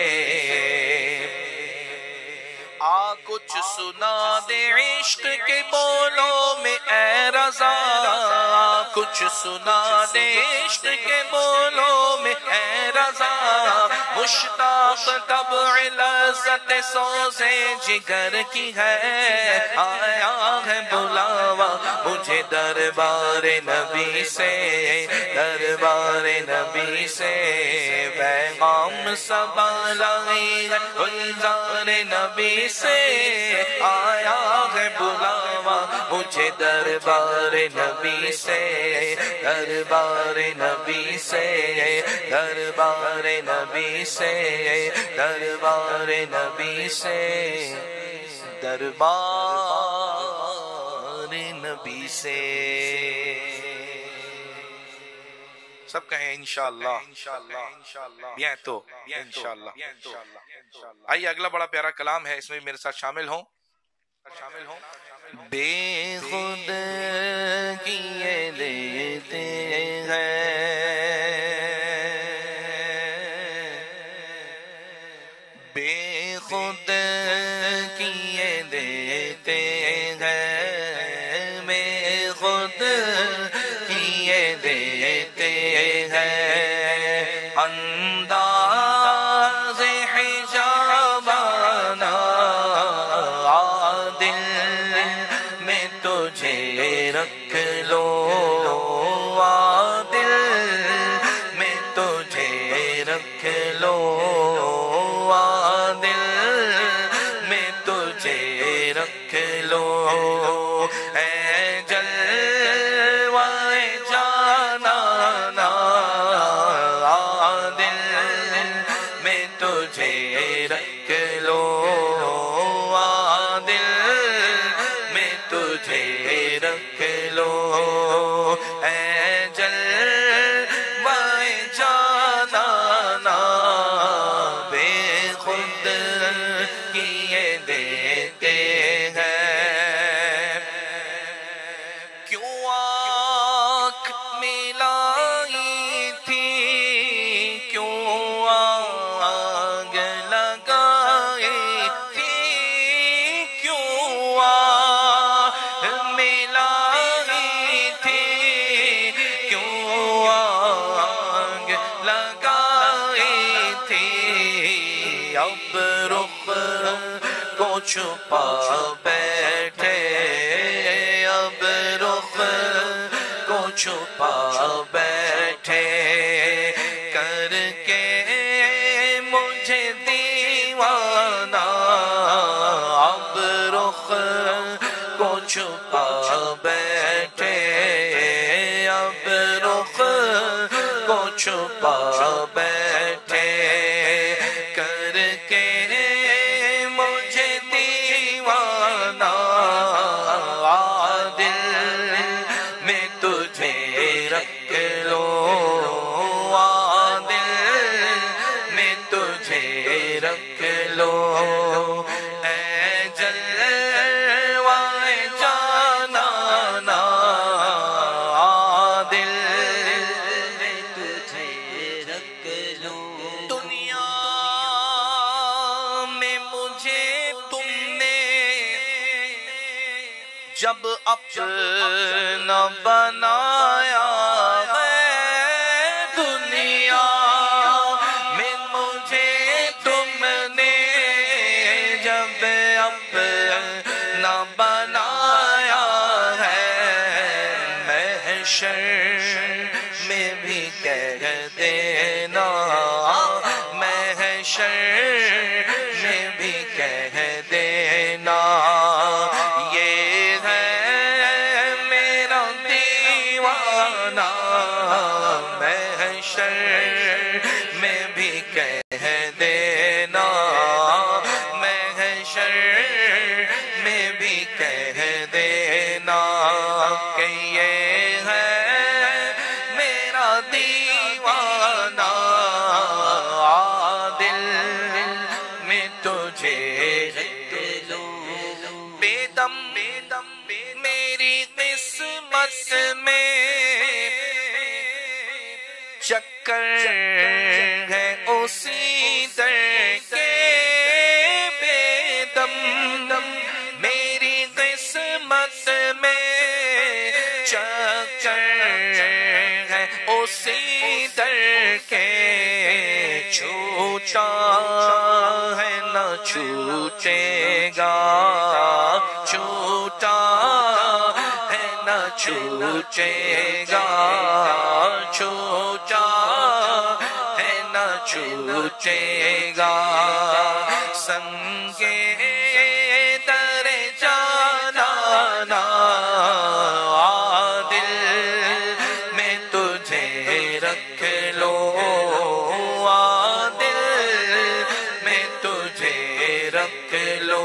آ کچھ سنا دے عشق کے بولوں میں اے رضا, کچھ سنا دے عشق کے بولوں میں اے رضا. مشتاق طبع لذت سوزے جگر کی ہے, آیا ہے بلاوا مجھے دربار نبی سے, دربار نبی سے. پیغام صبا لائی ہے گلزار نبی سے, آیا ہے بلاوا مجھے دربار نبی سے, دربار نبی سے, دربار نبی سے, دربار نبی سے, دربار نبی سے. سب کہیں انشاءاللہ, bien تو انشاءاللہ. آئیے اگلا بڑا پیارا کلام ہے, اس میں میرے ساتھ شامل ہوں. بے خود کیے دیتے ہیں, بے خود کیے دیتے ہیں, بے خود کیے دیتے ہیں. انداز حجابانا دل میں تجھے رکھ لو, دل میں تجھے رکھ لو, دل میں تجھے رکھ لو. اے جلوہ جانانا دل میں تجھے رکھ لو, دل میں تجھے رکھ لو. اے جلوہ جانانا بے خود کیے دیتے ہیں. کیوں آنکھ ملائی تھی, کیوں آگ لگائی تھی, کیوں آگ ملائی تھی, کیوں آگ لگائی تھی. اب رخ کو چھپا بیٹھے, اب رخ کو چھپا بیٹھے, کر کے مجھے دیوانہ. اب رخ کو چھپا بیٹھے, اب رخ کو چھپا بیٹھے, کر کے مجھے دیوانہ. دل میں تجھے رکھ لو, دل اب اپنا بنایا ہے دنیا میں مجھے تم نے جب اپنا بنایا ہے محشر میں بھی کہہ دینا محشر میں بھی کہہ دینا یہ ہے میرا دیوانہ محشر میں بھی کہہ دینا محشر میں بھی کہہ دینا کہ یہ ہے میرا دیوانہ دل میں تجھے بے دم میری قسمت میں چکر ہے اسی در کے بے دم میری قسمت میں چکر ہے اسی در کے چھوٹا ہے نہ چھوٹے گا چھوٹا ہے نہ چھوٹے گا چھوٹا ہے نہ چھوٹے گا سنگے در جانا دل میں تجھے رکھ لو دل میں تجھے رکھ لو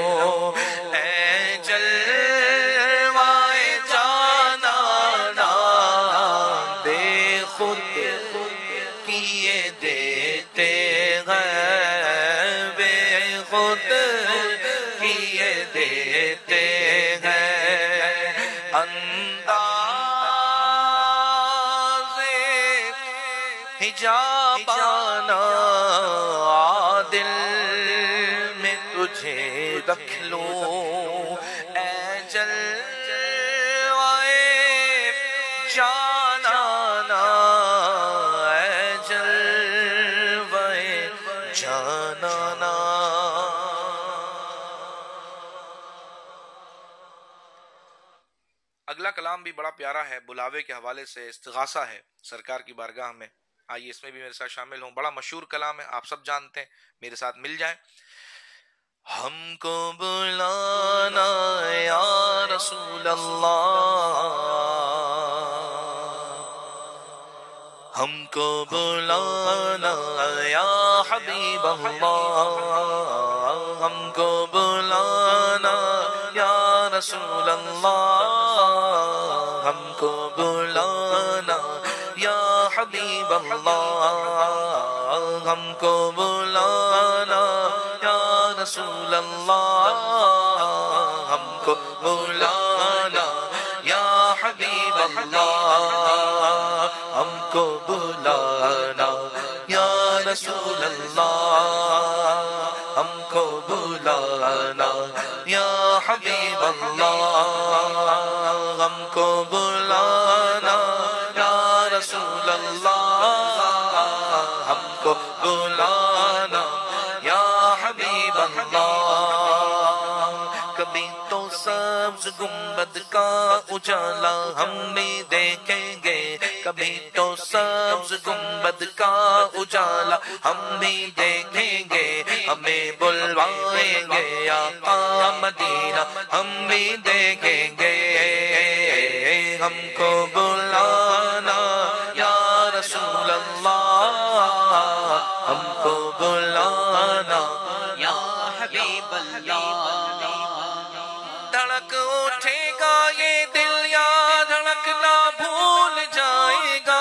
اے جلوائے جانا بے خود کیے دیتے ہیں بے خود کیے دیتے ہیں حجابانا دل میں تجھے رکھ لوں اے جلوائے جانانا اے جلوائے جانانا اگلا کلام بھی بڑا پیارا ہے بلاوے کے حوالے سے استغاثہ ہے سرکار کی بارگاہ میں آئیے اس میں بھی میرے ساتھ شامل ہوں بڑا مشہور کلام ہے آپ سب جانتے ہیں میرے ساتھ مل جائیں ہم کو بلانا یا رسول اللہ ہم کو بلانا یا حبیب اللہ ہم کو بلانا یا رسول اللہ ہم کو بلانا یا حبیب اللہ ہم کو بلانا یا رسول اللہ ہم کو بلانا یا حبیب اللہ ہم کو بلانا یا رسول اللہ ہم کو بلانا یا حبیب اللہ ہم کو بلانا یا رسول اللہ ہم کو بلانا یا حبیب اللہ کبھی تو سبز گنبد کا اجالا ہم بھی دیکھیں گے کبھی تو سبز گنبد کا اجالا ہم بھی دیکھیں گے ہمیں بلوائیں گے آقا مدینہ ہم بھی دیکھیں گے ہم کو بلانا یا رسول اللہ ہم کو بلانا یا حبیب اللہ دھڑک اٹھے گا یہ دل یا دھڑکنا بھول جائے گا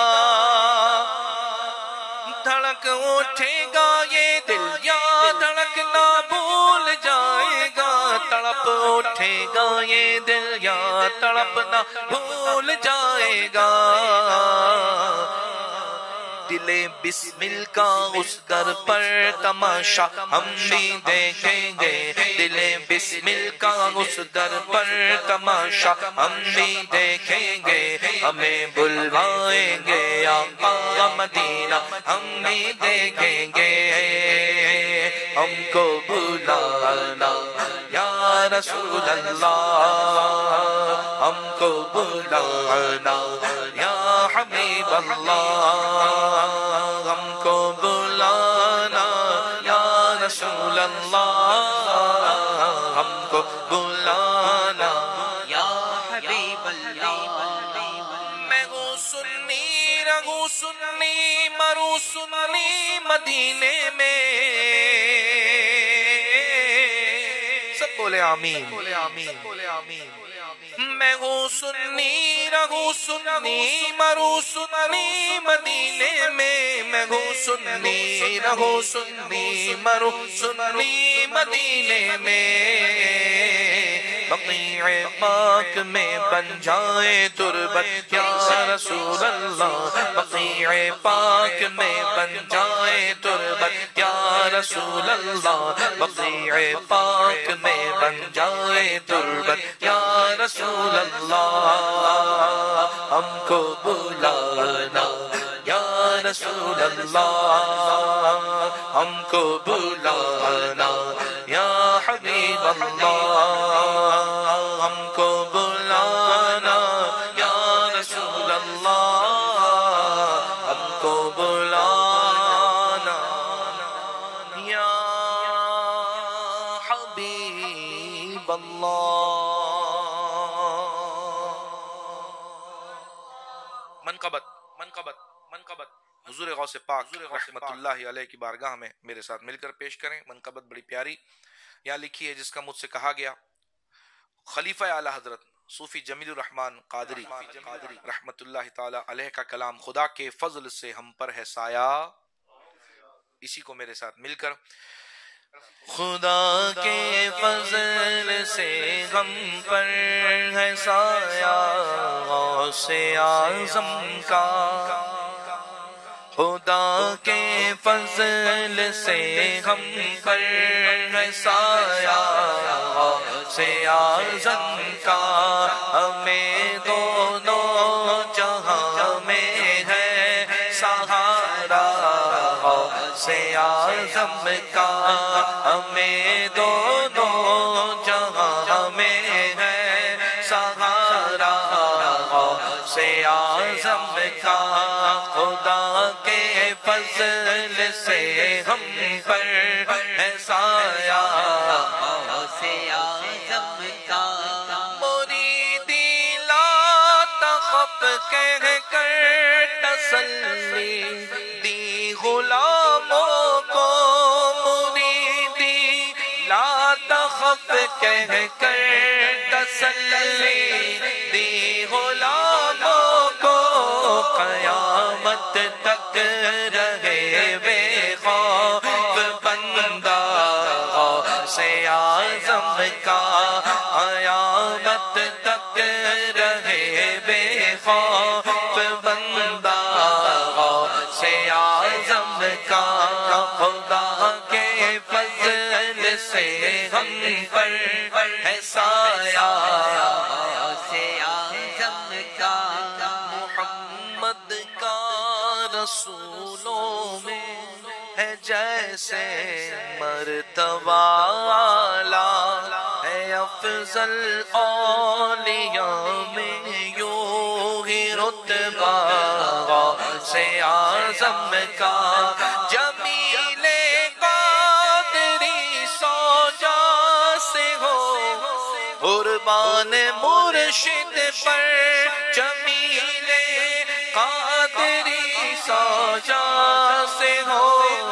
دھڑک اٹھے گا یہ دل یا دھڑکنا بھول جائے گا تڑپ اٹھے گا یہ دل یا تڑپنا بھول جائے گا دل بسمل کا اس در پر تماشا ہم بھی دیکھیں گے، دل بسمل کا اس در پر تماشا ہم بھی دیکھیں گے، ہمیں بلوائیں گے آقا مدینہ ہم بھی دیکھیں گے، ہم کو بلانا یا رسول اللہ، ہم کو بلانا یا حبیب اللہ، ہم کو بلانا یا رسول اللہ، ہم کو بلانا یا حبیب اللہ۔ میں ہوں سنی رہوں سنی مروں سنی مدینے میں، سب بولے آمین، میں ہوں سنی رہوں سنی مروں سنی مدینے میں، میں ہوں سنی رہوں سنی مروں سنی مدینے میں، بقیع پاک میں بن جائے تربت یا رسول اللہ، بقیع پاک میں بن جائے تربت یا رسول اللہ، بقیع پاک میں بن جائے تربت یا رسول اللہ، ہم کو بلانا یا رسول اللہ، ہم کو بلانا یا حبیب اللہ، ہم کو بلانا یا رسول اللہ، ہم کو بلانا یا حبیب اللہ۔ منقبت حضور غوث پاک رحمت اللہ علیہ کی بارگاہ میں میرے ساتھ مل کر پیش کریں۔ منقبت بڑی پیاری یہاں لکھی ہے، جس کا مجھ سے کہا گیا خلیفہ اعلی حضرت صوفی جمیل الرحمن قادری رحمت اللہ تعالی علیہ کا کلام، خدا کے فضل سے ہم پر ہے سایہ، اسی کو میرے ساتھ مل کر خدا کے فضل سے ہم پر ہے سایہ غوث اعظم کا، خدا کے فضل سے ہم پر ہے سایہ غوث اعظم کا، ہمیں دونوں جہاں میں ہے سہارا غوث اعظم کا، ہمیں دونوں جہاں میں ہے سہارا غوث اعظم کا، خدا کے فضل سے ہم پر ہے سایہ غوث اعظم کا، مریدی لا تخف کہہ کر تسلی دی غلاموں کو، مریدی لا تخف کہہ کر تسلی دی غلاموں کو، قیامت تک رہے بے خوف بندہ غوث اعظم کا، قیامت تک رہے بے خوف بندہ غوث اعظم کا، خدا کے فضل سے ہم پر ہے سایہ غوث اعظم کا، محمد کا رسولوں میں ہے جیسے مرتبہ اعلیٰ، ہے افضل اولیاء میں یوں ہی رتبہ غوث اعظم کا، جمیل قادری سوجا سے ہو قربان مرشد پر، جمیل قادری سوجا سے ہو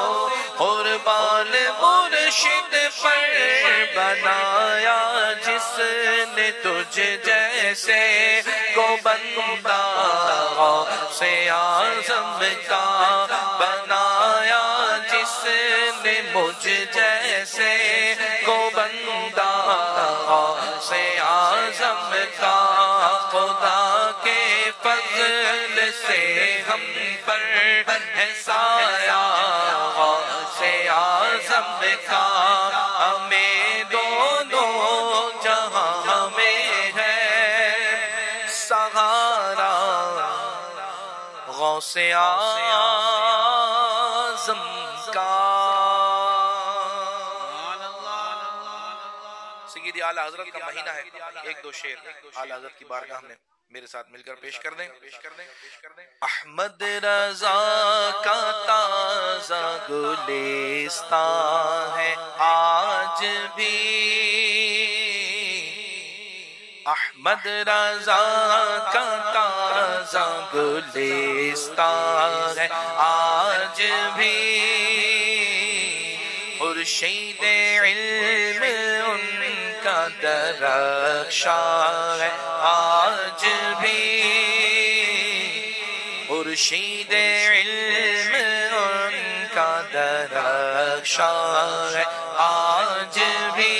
قربان مرشد پر، بنایا جس نے تجھ جیسے کو بندہ غوث اعظم کا، بنایا جس نے مجھ جیسے کو بندہ غوث اعظم کا، خدا کے فضل سے ہم پر ہے سایہ غوث اعظم کا ہمیں دونوں جہاں میں ہے سہارا غوث اعظم کا سیدی اعلی حضرت کا مہینہ ہے ایک دو شعر اعلی حضرت کی بارگاہ میں میرے ساتھ مل کر پیش کر دیں احمد رضا کا تازہ گلستان ہے آج بھی احمد رضا کا تازہ گلستان ہے آج بھی خورشید علم ان کا درخشاں ہے آج بھی خورشید علم ان کا درخشاں ہے آج بھی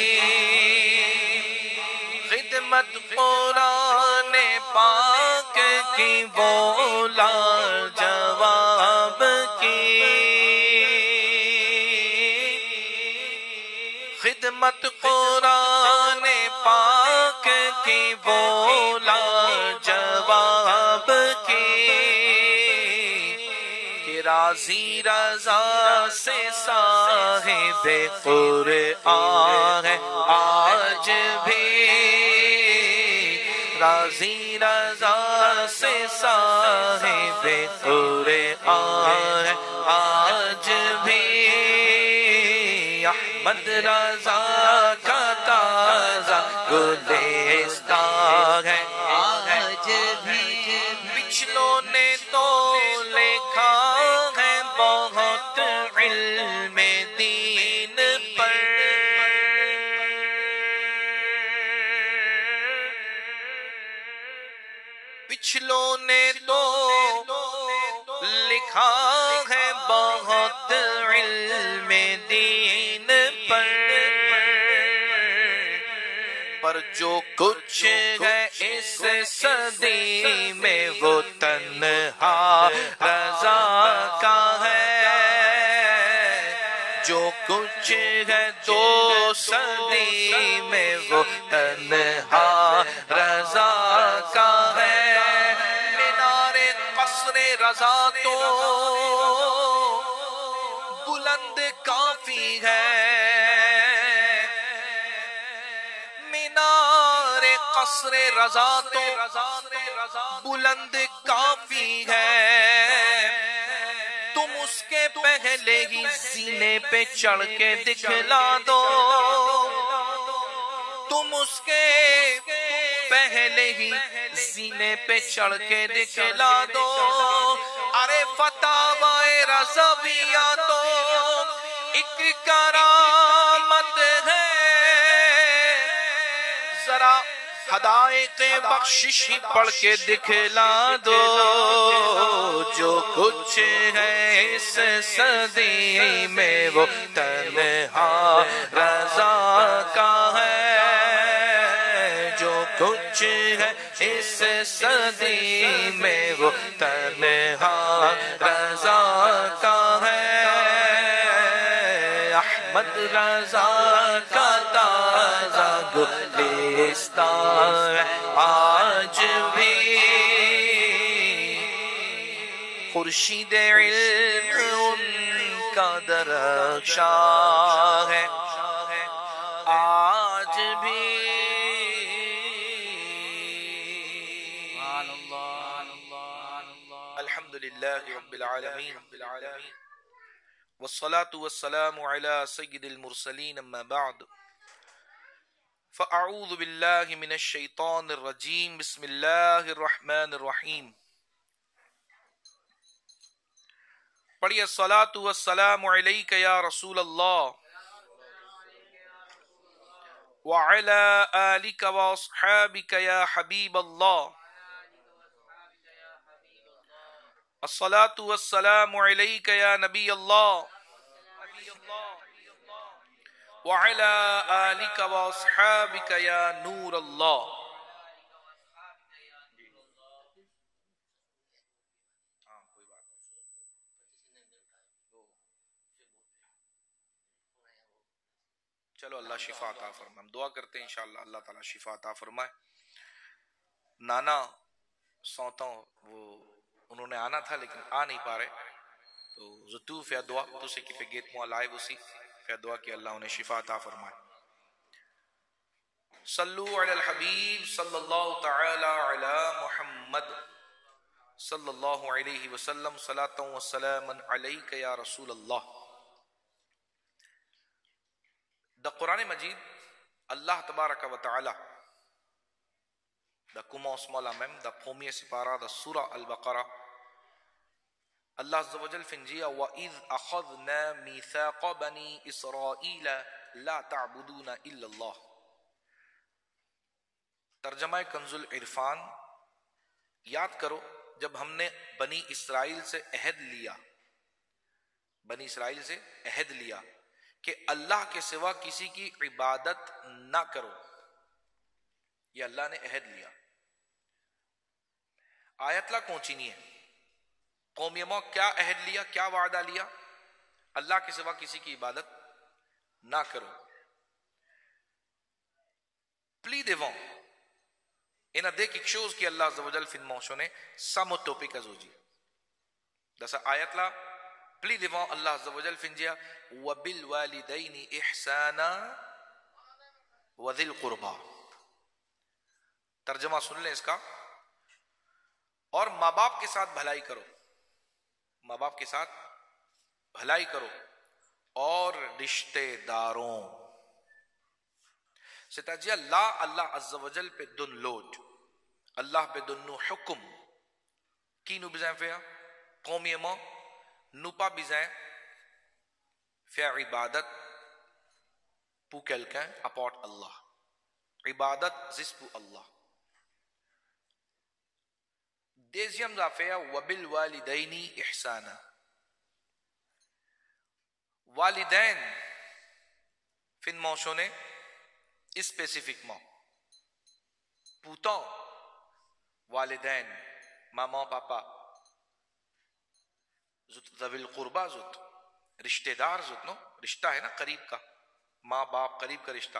خدمت قرآن پاک کی وہ لاجواب کی خدمت قرآن پاک کی وہ لاجواب کی کہ راضی رضا سے صاحب قرآن ہے آج بھی راضی رضا سے صاحب قرآن ہے آج بھی احمد رضا کا تازہ گلستان ہے آج بھی پچھلوں نے تو لکھا ہے بہت علم دین پر پچھلوں نے تو لکھا ہے بہت علم دین پر جو کچھ ہے اس صدی میں وہ تنہا رضا کا ہے جو کچھ ہے دو صدی میں وہ تنہا رضا کا ہے مینار قصر رضا تو بلند کافی ہے مینار قصر رضا تو بلند کافی ہے تم اس کے پہلے ہی سینے پہ چڑھ کے دکھلا دو تم اس کے پہلے ہی سینے پہ چڑھ کے دکھلا دو ارے فتاوی رضویہ تو ایک کرامت ہے ذرا ہدایت بخشش ہی پڑھ کے دکھلا دو جو کچھ ہے اس صدی میں وہ تنہا رضا کا ہے جو کچھ ہے اس صدی میں وہ تنہا رضا کا ہے احمد رضا کا تازہ گلستان آج بھی خورشید علم ان کا درخشاں ہے آج بھی الحمدللہ رب العالمین والصلاة والسلام على سید المرسلین اما بعد فاعوذ باللہ من الشیطان الرجیم بسم اللہ الرحمن الرحیم پڑھیے الصلاة والسلام علیک یا رسول اللہ وعلى آلك واصحابك يا حبیب اللہ الصلاة والسلام علیک یا نبی اللہ وعلى آلك واصحابك يا نور اللہ چلو اللہ شفا عطا فرمائے. ہم دعا کرتے ہیں انشاءاللہ اللہ تعالیٰ شفا عطا فرمائے. نانا سونتا وہ انہوں نے آنا تھا لیکن آ نہیں پا رہے, تو زتو فیا دعا تو سے کی فگیت مو لائیو اسی فیا دعا کہ اللہ انہیں شفا عطا فرمائے. صلو علی الحبیب صلی اللہ تعالی علی محمد صلی اللہ علیہ وسلم صلاۃ و سلام علیک یا رسول اللہ. دا قرآن مجید اللہ تبارک و تعالی دا کموس مولا مم دا پھومی سپارہ دا سورہ البقرہ اللہ عز و جل فنجیا وَإِذْ أَخَذْنَا مِيثَاقَ بَنِي إِسْرَائِيلَ لَا تَعْبُدُونَ إِلَّا اللَّهِ. ترجمہ کنز العرفان. یاد کرو جب ہم نے بنی اسرائیل سے عہد لیا, بنی اسرائیل سے عہد لیا کہ اللہ کے سوا کسی کی عبادت نہ کرو, یہ اللہ نے عہد لیا. آیت لا کونچی نہیں ہے قومیموں کیا عہد لیا, کیا وعدہ لیا, اللہ کے سوا کسی کی عبادت نہ کرو. پلی دیووں اینا دیکھ ایک شوز کی اللہ عز و جل فن موشنے سامو ٹوپک ازوجی دسا آیت لا پلی دیووں اللہ عز و جل فن جیا وَبِالْوَالِدَيْنِ إِحْسَانًا وَذِي الْقُرْبَى. ترجمہ سن لیں اس کا, اور ماں باپ کے ساتھ بھلائی کرو, ماں باپ کے ساتھ بھلائی کرو, اور رشتے داروں ستاجیہ لا اللہ عز و جل پہ دن لوٹ, اللہ پہ دنو حکم کی نو بزائیں فیا قومی ماں نوپا بزائیں فیا عبادت پو کلکیں اپورٹ اللہ, عبادت زسپو اللہ. دیزیم زافیا وبالوالدین احسانا, والدین فن موشونے اسپیسیفک ماں پوتوں والدین ماما پاپا زت ذوی القربہ زت رشتہ دار زت, نو رشتہ ہے نا قریب کا, ماں باپ قریب کا رشتہ.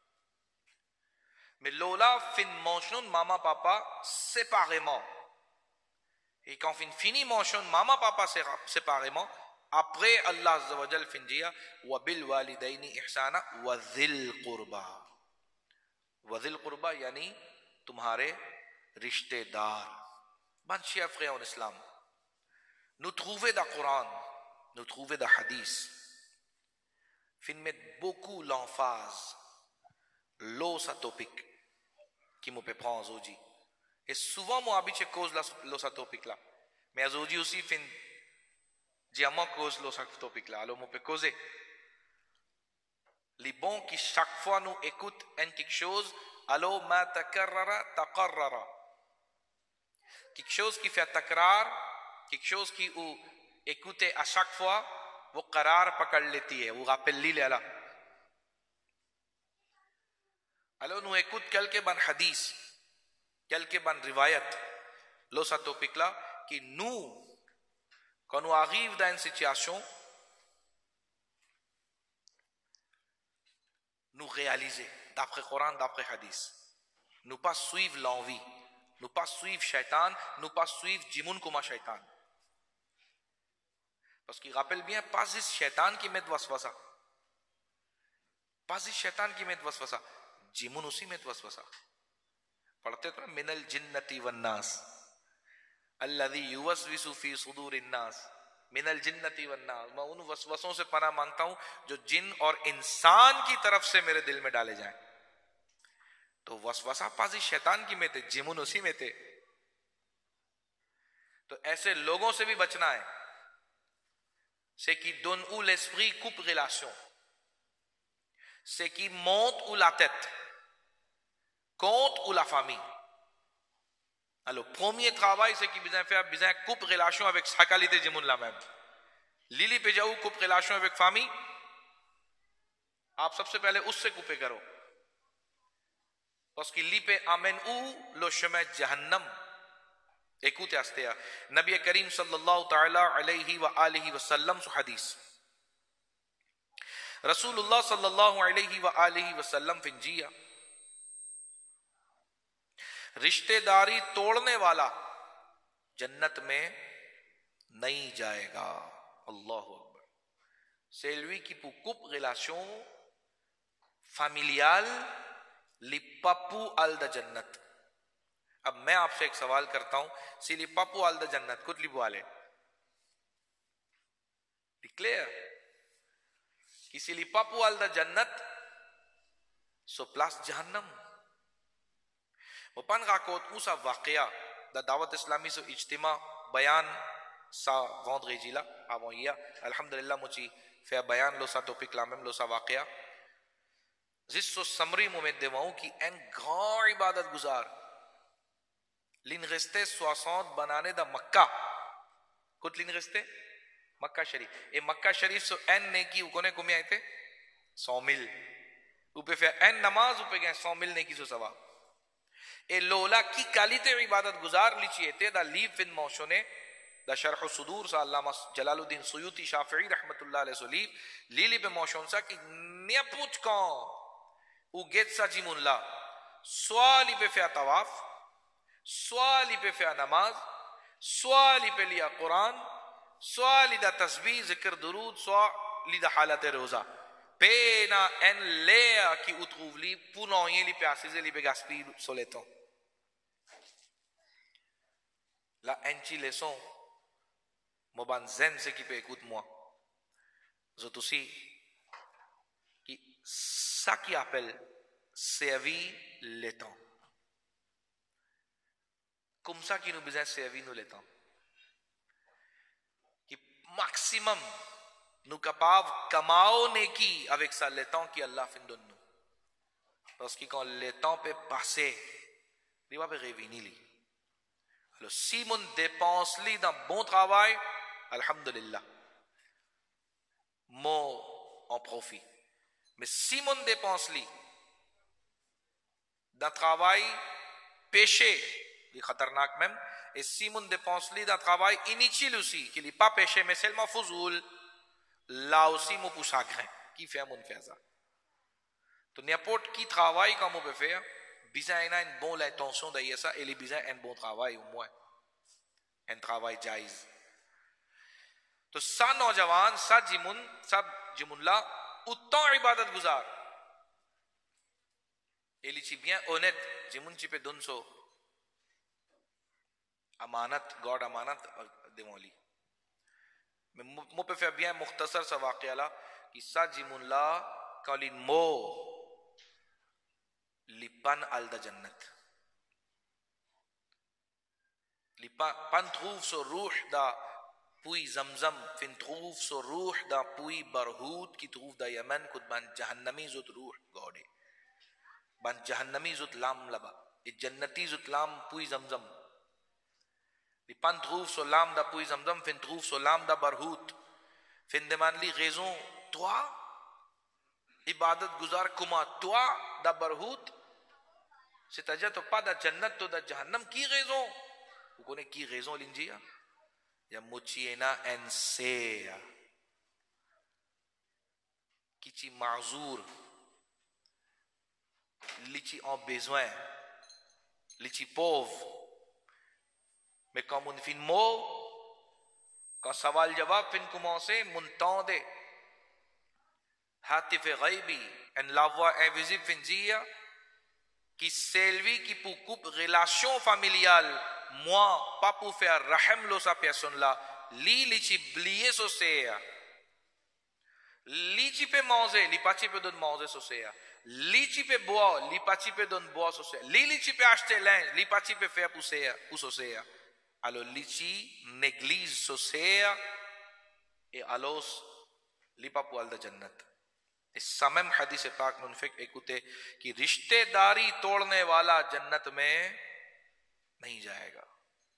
ملولا فن موشن ماما پاپا séparément, et quand fini موشن ماما پاپا séparément après Allah عز و جل فن جیا وبالوالدین احسانا وذی القربہ. وذی القربہ یعنی تمہارے رشتے دار. Bonne chers frères en islam, nous trouvons dans le Coran, nous trouvons dans le hadith, fin met beaucoup l'emphase l'os atopique qui me peut prendre aujourd'hui. Et souvent moi habitué cause l'os atopique là, mais aujourd'hui aussi fin diamant cause l'os atopique là. Alors me peut causer les bons qui chaque fois nous écoutent quelque chose, alors ma takarrara taqarrara, quelque chose qui fait takrar, quelque chose qui ou écoutez à chaque fois وہ قرار پکڑ لیتی ہے, وہ غافل لی لے اللہ. Alors nous écoute quelques bonnes hadiths, quelques bonnes riwayat, lo sa topic là, qui nous, quand nous arrive dans une situation, nous réaliser, d'après Coran, d'après hadith, nous pas suivre l'envie, nous pas suivre shaitan, nous pas suivre jimoun kuma shaitan. Parce qu'il rappelle bien, pas juste shaitan qui met waswasa, pas juste shaitan qui met waswasa, جیمون اسی میں وسوسہ پڑھتے تو من الجنتی والناس الذی یوسوس فی صدور الناس من الجنتی والناس. میں ان وسوسوں سے پناہ مانگتا ہوں جو جن اور انسان کی طرف سے میرے دل میں ڈالے جائیں. تو وسوسہ پازی شیطان کی میں تھے, جیمون اسی میں تھے. تو ایسے لوگوں سے بھی بچنا ہے. c'est qui donne où l'esprit coupe relation, c'est qui monte ou la tête, compte ou la famille. Alors, premier travail, c'est qu'il besoin faire besoin coupe relation avec sa qualité de monde même. Lili pe jaou coupe relation avec famille. آپ سب سے پہلے اس سے coupe کرو, parce qu'il لی پہ amène où le chemin جہنم. Écoutez astea, Nabi Karim sallallahu ta'ala alayhi wa alihi wa sallam su hadith. رسول اللہ صلی اللہ علیہ وآلہ وسلم فنجیہ رشتہ داری توڑنے والا جنت میں نہیں جائے گا. اللہ اکبر. C'est lui qui pour coupe relation familiale li papu al da jannat. اب میں آپ سے ایک سوال کرتا ہوں, si li papu al da jannat kut li buale clear کہ si li papu al da jannat so plus jahannam. Mopan rakot usa واقعہ da دعوت اسلامی سو اجتماع بیان sa vendredi là avant hier alhamdulillah mochi fait بیان lo sa topic là même lo sa واقعہ جس سو summary میں دیواؤں کی ان grand عبادت گزار لین رستے 60 بنانے دا مکہ کت لین رستے مکہ شریف اے مکہ شریف سو این نیکی اکونے کمی آئے تھے 100 مل اوپے پھر این نماز اوپے گئے 100 مل نیکی سو ثواب اے لولا کی کالیتے عبادت گزار لیچیے تھے دا لیف فن موشونے دا شرح صدور سا علامہ جلال الدین سیوطی شافعی رحمت اللہ علیہ سلیف لیلی پہ موشون سا کہ نیا پوچھ کون او گیت سا جی ملا سوالی پہ فیا طواف سوالی پہ فیا نماز سوالی پہ لیا قرآن سوالی دا تسبیح ذکر درود سوالی دا حالت روزہ پینا ان لیا کی اتغولی پونوئیں لی پیاسیزے لی پہ گاسپی سولیتوں la enci leçon moban zen se qui peut écoute moi je aussi qui ça qui appelle servir le temps comme ça qui nous besoin servir nous le temps qui maximum nous capable kamaone qui avec ça le temps qui Allah fin donne nous parce que quand le temps peut passer il va revenir lui. Alors, si mon dépense li dans bon travail, alhamdulillah, mon en profit. Mais si mon dépense li dans travail péché, il khatarnak même, et si mon dépense li dans travail inutile aussi, qu'il n'est pas péché, mais seulement fouzoul, là aussi mon pousse à grain. Qui fait mon faire ça? Donc, n'importe qui travaille comme on peut faire, besoin une bonne intention derrière ça et les besoin un bon travail au moins un travail jaiz تو سا نوجوان سا جمون لا اتنا عبادت گزار ایلی چی bien honnête Jammu چی پہ دن سو امانت گاڈ امانت دیمولی مو پہ فیا bien مختصر سا واقعہ لا کہ سا جمون لا کالین مو lipan al da jannat lipan trouve so ruh da puy zamzam fin trouve so ruh da puy barhut qui trouve da yaman kud ban jahannami zut ruh gode ban jahannami zut lam laba et jannati zut lam puy zamzam lipan trouve so lam da puy zamzam fin trouve so lam da barhut fin demande li raison toi ibadat guzar kuma toi da barhut c'est-à-dire تو pas da jannat to da jahannam کی raison vous connaissez qui raison l'injia ya mochiena en sea kichi ma'zour lichi en besoin lichi pauvre mais quand mon fin mot quand sawal jawab fin commencer mon tende hatif ghaibi en la voix invisible fin dia qui c'est lui qui pour coupe relation familiale moi pas pour faire rahim lo sa personne là li ci blier so c'est li ci peut manger li pas ci peut donner manger so c'est li ci peut boire li pas ci peut donner boire so c'est li ci peut acheter linge li pas ci peut faire pousser pour so c'est alors li ci néglige so c'est et alors li pas pour al da jannat اس سمم حدیث پاک منفق écoutez کہ رشتہ داری توڑنے والا جنت میں نہیں جائے گا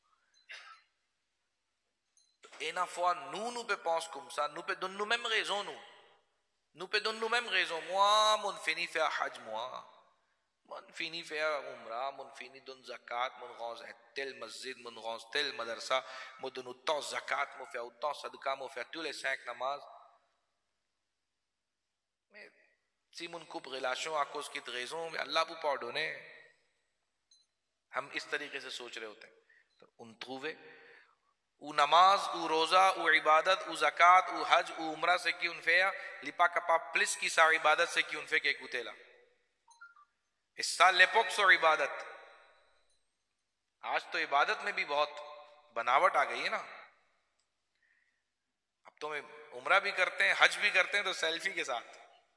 اینا فوا نو پہ پونس کم سا نو پہ دنو میم raison نو پہ دنو میم raison moi mon fini faire حج moi mon fini faire عمرہ mon fini دن زکات mon غاز tel مسجد mon غاز tel مدرسہ mon دن autant زکات mon faire autant صدقہ mon faire tous les 5 نماز Simon coupe relation à cause qui te raison, mais Allah vous pardonne. ہم اس طریقے سے سوچ رہے ہوتے ہیں. تو ان trouvé او نماز او روزہ او عبادت او زکات او حج او عمرہ سے کی ان فیا لپا کپا پلس کی سا عبادت سے کی ان فے کے کوتیلا اس سال لیپوکس اور عبادت. آج تو عبادت میں بھی بہت بناوٹ آ گئی ہے نا. اب تو میں عمرہ بھی کرتے ہیں حج بھی کرتے ہیں تو سیلفی کے ساتھ.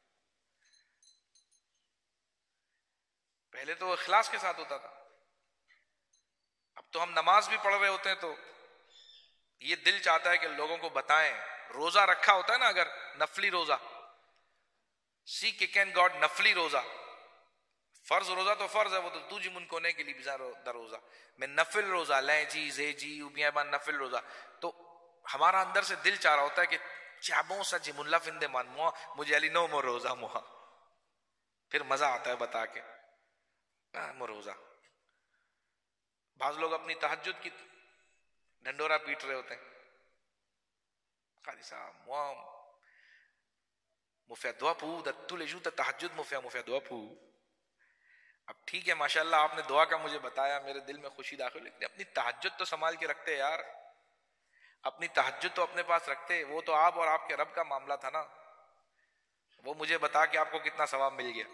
پہلے تو اخلاص کے ساتھ ہوتا تھا. اب تو ہم نماز بھی پڑھ رہے ہوتے ہیں تو یہ دل چاہتا ہے کہ لوگوں کو بتائیں. روزہ رکھا ہوتا ہے نا اگر نفلی روزہ, سی کہ کین گاڈ نفلی روزہ, فرض روزہ تو فرض ہے وہ تو تجھ من کونے کے لیے بزار روزہ میں نفل روزہ لیں جی زے جی اوبیاں بان نفل روزہ. تو ہمارا اندر سے دل چاہ رہا ہوتا ہے کہ چابوں سا جی ملا فندے مان موا مجھے علی نو مو روزہ موا. پھر مزہ آتا ہے بتا کے مو روزہ. بعض لوگ اپنی تہجد کی ڈھنڈورا پیٹ رہے ہوتے ہیں. قاری صاحب موا مفیا دعا پو دتو لے جو تہجد مفیا دعا پو. اب ٹھیک ہے ماشاءاللہ آپ نے دعا کا مجھے بتایا, میرے دل میں خوشی داخل, لیکن اپنی تہجد تو سنبھال کے رکھتے یار. اپنی تہجد تو اپنے پاس رکھتے. وہ تو آپ اور آپ کے رب کا معاملہ تھا نا. وہ مجھے بتا کہ آپ کو کتنا ثواب مل گیا.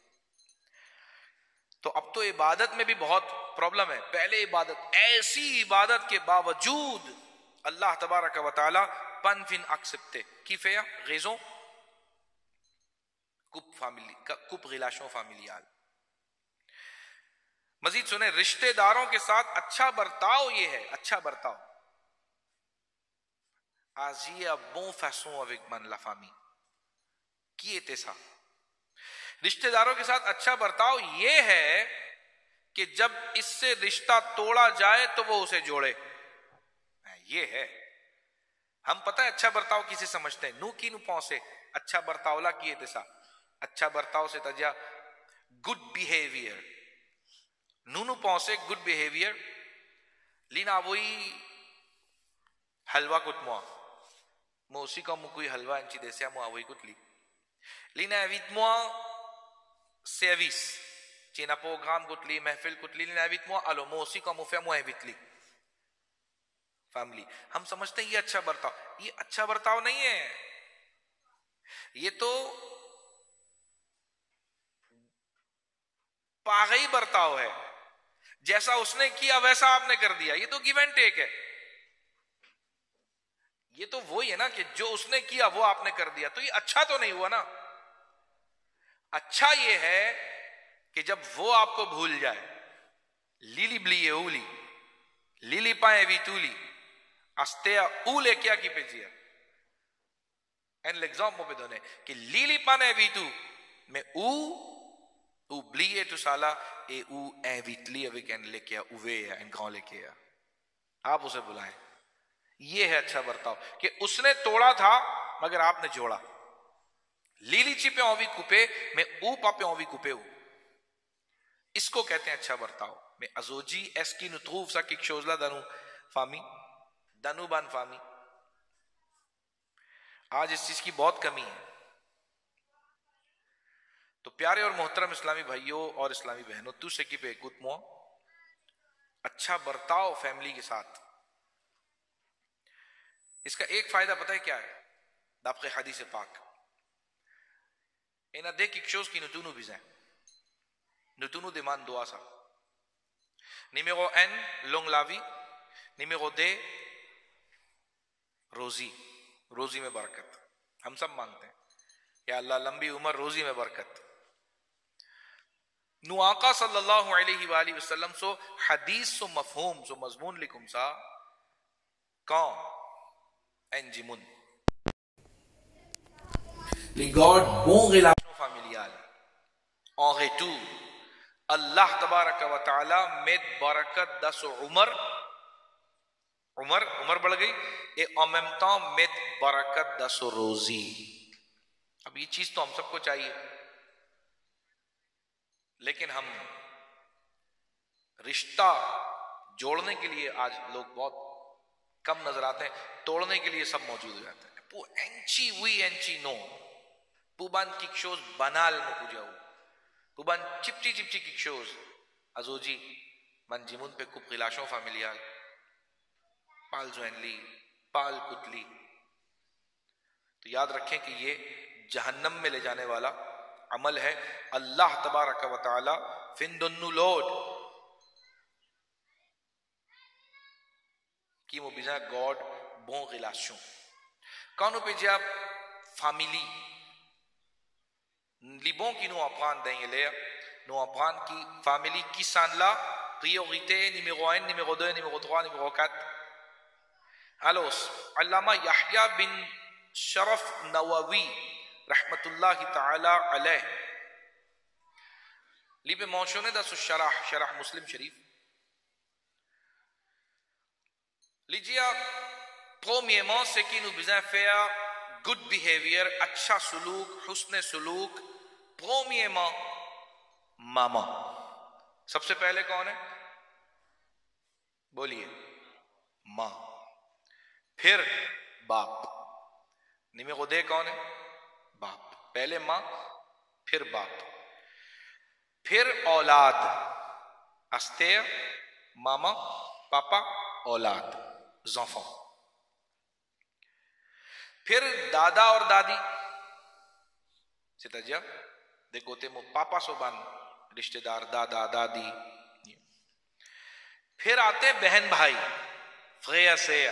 تو اب تو عبادت میں بھی بہت پرابلم ہے. پہلے عبادت, ایسی عبادت کے باوجود اللہ تبارک و تعالی پن فن اکسپتے کی فیا غیزوں کپ غلاشوں فامیلیال. مزید سنیں, رشتہ داروں کے ساتھ اچھا برتاؤ یہ ہے, اچھا برتاؤ. آزیا بون فیسون avec man la famille qui était ça. رشتہ داروں کے ساتھ اچھا برتاؤ یہ ہے کہ جب اس سے رشتہ توڑا جائے تو وہ اسے جوڑے. یہ ہے. ہم پتہ ہے اچھا برتاؤ کسے سمجھتے ہیں. نو کی نو پونسے اچھا برتاؤ لا کیے تیسا. اچھا برتاؤ سے تجا گڈ بیہیویئر. نونو پونسے گڈ بیہیویئر. لینا وہی حلوہ کٹ موا موسی کا مکوئی حلوہ انچی دیسیا موا وہی کٹ لی. لینا ایویت موا سیویس چینا پروگرام کٹ لی محفل کٹ لی. لینا ایویت موا الو موسی کا مفیا موا ایویت لی فیملی. ہم سمجھتے ہیں یہ اچھا برتاؤ. یہ اچھا برتاؤ نہیں ہے. یہ تو پاگئی برتاؤ ہے. جیسا اس نے کیا ویسا آپ نے کر دیا. یہ تو گیو اینڈ ٹیک ہے. یہ تو وہی ہے نا کہ جو اس نے کیا وہ آپ نے کر دیا. تو یہ اچھا تو نہیں ہوا نا. اچھا یہ ہے کہ جب وہ آپ کو بھول جائے. لیلی بلی اولی لیلی پائے ویتولی استیا اولے کیا کی پیجیا این l'exemple پہ دونے کہ لیلی پانے ویتو میں او بلیے تو سالا اے او این ویتلی اوے کین لے کیا اوے یا این گاؤں لے کیا. آپ اسے بلائیں. یہ ہے اچھا برتاؤ کہ اس نے توڑا تھا مگر آپ نے جوڑا. لیلی چی پہ اوی کوپے میں او پا پہ اوی کوپے ہو. اس کو کہتے ہیں اچھا برتاؤ. میں ازوجی ایس کی نتروف سا کک شوزلا دنو فامی دنو بان فامی. آج اس چیز کی بہت کمی ہے. تو پیارے اور محترم اسلامی بھائیوں اور اسلامی بہنوں, تو سے کی پہ ایکوت مو اچھا برتاؤ فیملی کے ساتھ. اس کا ایک فائدہ پتہ ہے کیا ہے؟ دابق حدیث پاک اینا دیکھ ایک شوز کی نتونو بیزیں نتونو دیمان دعا سا. نیمیرو این لونگ لاوی, نیمیرو دے روزی, روزی میں برکت. ہم سب مانگتے ہیں یا اللہ لمبی عمر روزی میں برکت. نو آقا صلی اللہ علیہ وآلہ وسلم سو حدیث سو مفہوم سو مضمون لکم سا کون انجمن les God bon relation familiale en retour Allah تبارک و تعالی met برکت دس عمر بڑھ گئی et en même temps met برکت دس روزی. اب یہ چیز تو ہم سب کو چاہیے, لیکن ہم رشتہ جوڑنے کے لیے آج لوگ بہت کم نظر آتے ہیں, توڑنے کے لیے سب موجود ہو جاتے ہیں. پو اینچی وی اینچی نو Puban kikshos banal mo pujau. Puban chipchi kikshos. Azoji manjimun pe kup relation familial. Pal Zuenli, Pal Kutli. تو یاد رکھیں کہ یہ جہنم میں لے جانے والا عمل ہے. اللہ تبارک و تعالی فندنو لوڈ کی مبیزہ گوڈ بون غلاشوں کانو پہ جاب فامیلی لیبون کی نو اپران دیں لے نو اپران کی فامیلی کی سانلا priorité numéro 1, numéro 2, numéro 3, numéro 4. Alors, Allama Yahya bin Sharaf Nawawi rahmatullahi ta'ala alayh liebe mentionné dans ce Sharah Muslim Sharif. Ligia, premièrement, ce qui nous besoin faire good behavior, acha suluk, husne suluk. Premièrement, maman. سب سے پہلے کون ہے؟ بولیے ماں. پھر باپ. نمیرو دے کون ہے؟ باپ. پہلے ماں پھر باپ پھر اولاد. استیر ماما پاپا اولاد زنفوں. پھر دادا اور دادی سیتا جا دیکھو تے مو پاپا سو بان رشتہ دار دادا دادی. پھر آتے بہن بھائی فغیہ سیہ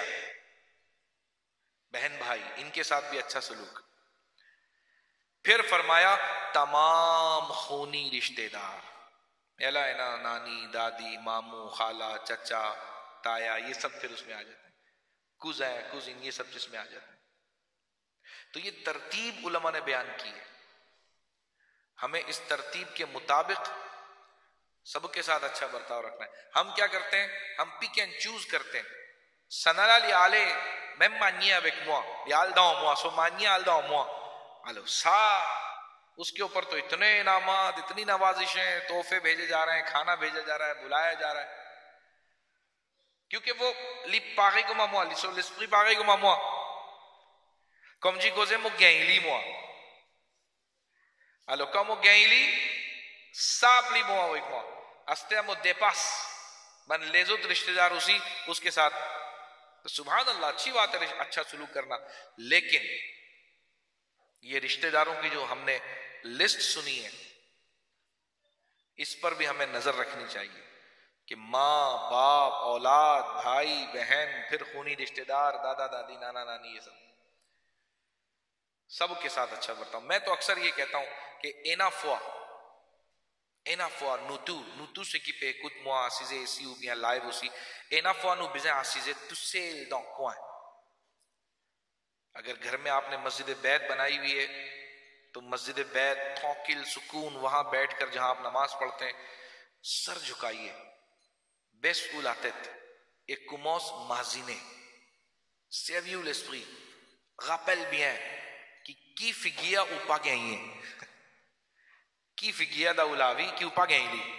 بہن بھائی ان کے ساتھ بھی اچھا سلوک. پھر فرمایا تمام خونی رشتہ دار اینا نانی دادی ماموں خالہ چچا تایا یہ سب پھر اس میں آ جاتے ہیں. کوزیں کوزین یہ سب جس میں آ جاتے ہیں. تو یہ ترتیب علماء نے بیان کی ہے. ہمیں اس ترتیب کے مطابق سب کے ساتھ اچھا برتاؤ رکھنا ہے. ہم کیا کرتے ہیں؟ ہم پک اینڈ چوز کرتے ہیں. سنالا لی آلے میں مانیا بیک موا یال داؤں موا سو مانیا آل داؤں موا آلو سا اس کے اوپر تو اتنے انعامات اتنی نوازشیں تحفے بھیجے جا رہے ہیں کھانا بھیجا جا رہا ہے بلایا جا رہا ہے کیونکہ وہ لپ پاگی کو ماموا لسو لسپری پاگی کو ماموا کم جی گوزے مو گینلی موا آلو کم مو گینلی ساپ لی موا ویک موا استے مو دے پاس من لیزت رشتہ دار اسی اس کے ساتھ. سبحان اللہ اچھی بات ہے اچھا سلوک کرنا. لیکن یہ رشتہ داروں کی جو ہم نے لسٹ سنی ہے اس پر بھی ہمیں نظر رکھنی چاہیے کہ ماں باپ اولاد بھائی بہن پھر خونی رشتہ دار دادا دادی نانا نانی یہ سب کے ساتھ اچھا برتاؤ. میں تو اکثر یہ کہتا ہوں کہ اینا فوا نوتو سے کی پہ کت موا آسیزے اسی ہو بیاں لائیو اسی اینا فوا نو بیزیں آسیزے تسیل دوں کوائیں. اگر گھر میں آپ نے مسجد بیت بنائی ہوئی ہے تو مسجد بیت تھوکل سکون وہاں بیٹھ کر جہاں آپ نماز پڑھتے ہیں سر جھکائیے. بیس اولاتت ایک کموس مازینے سیویو لسپری غاپل بیاں کی فگیا اوپا گئی ہیں کی فگیا دا اولاوی کی اوپا گئی لی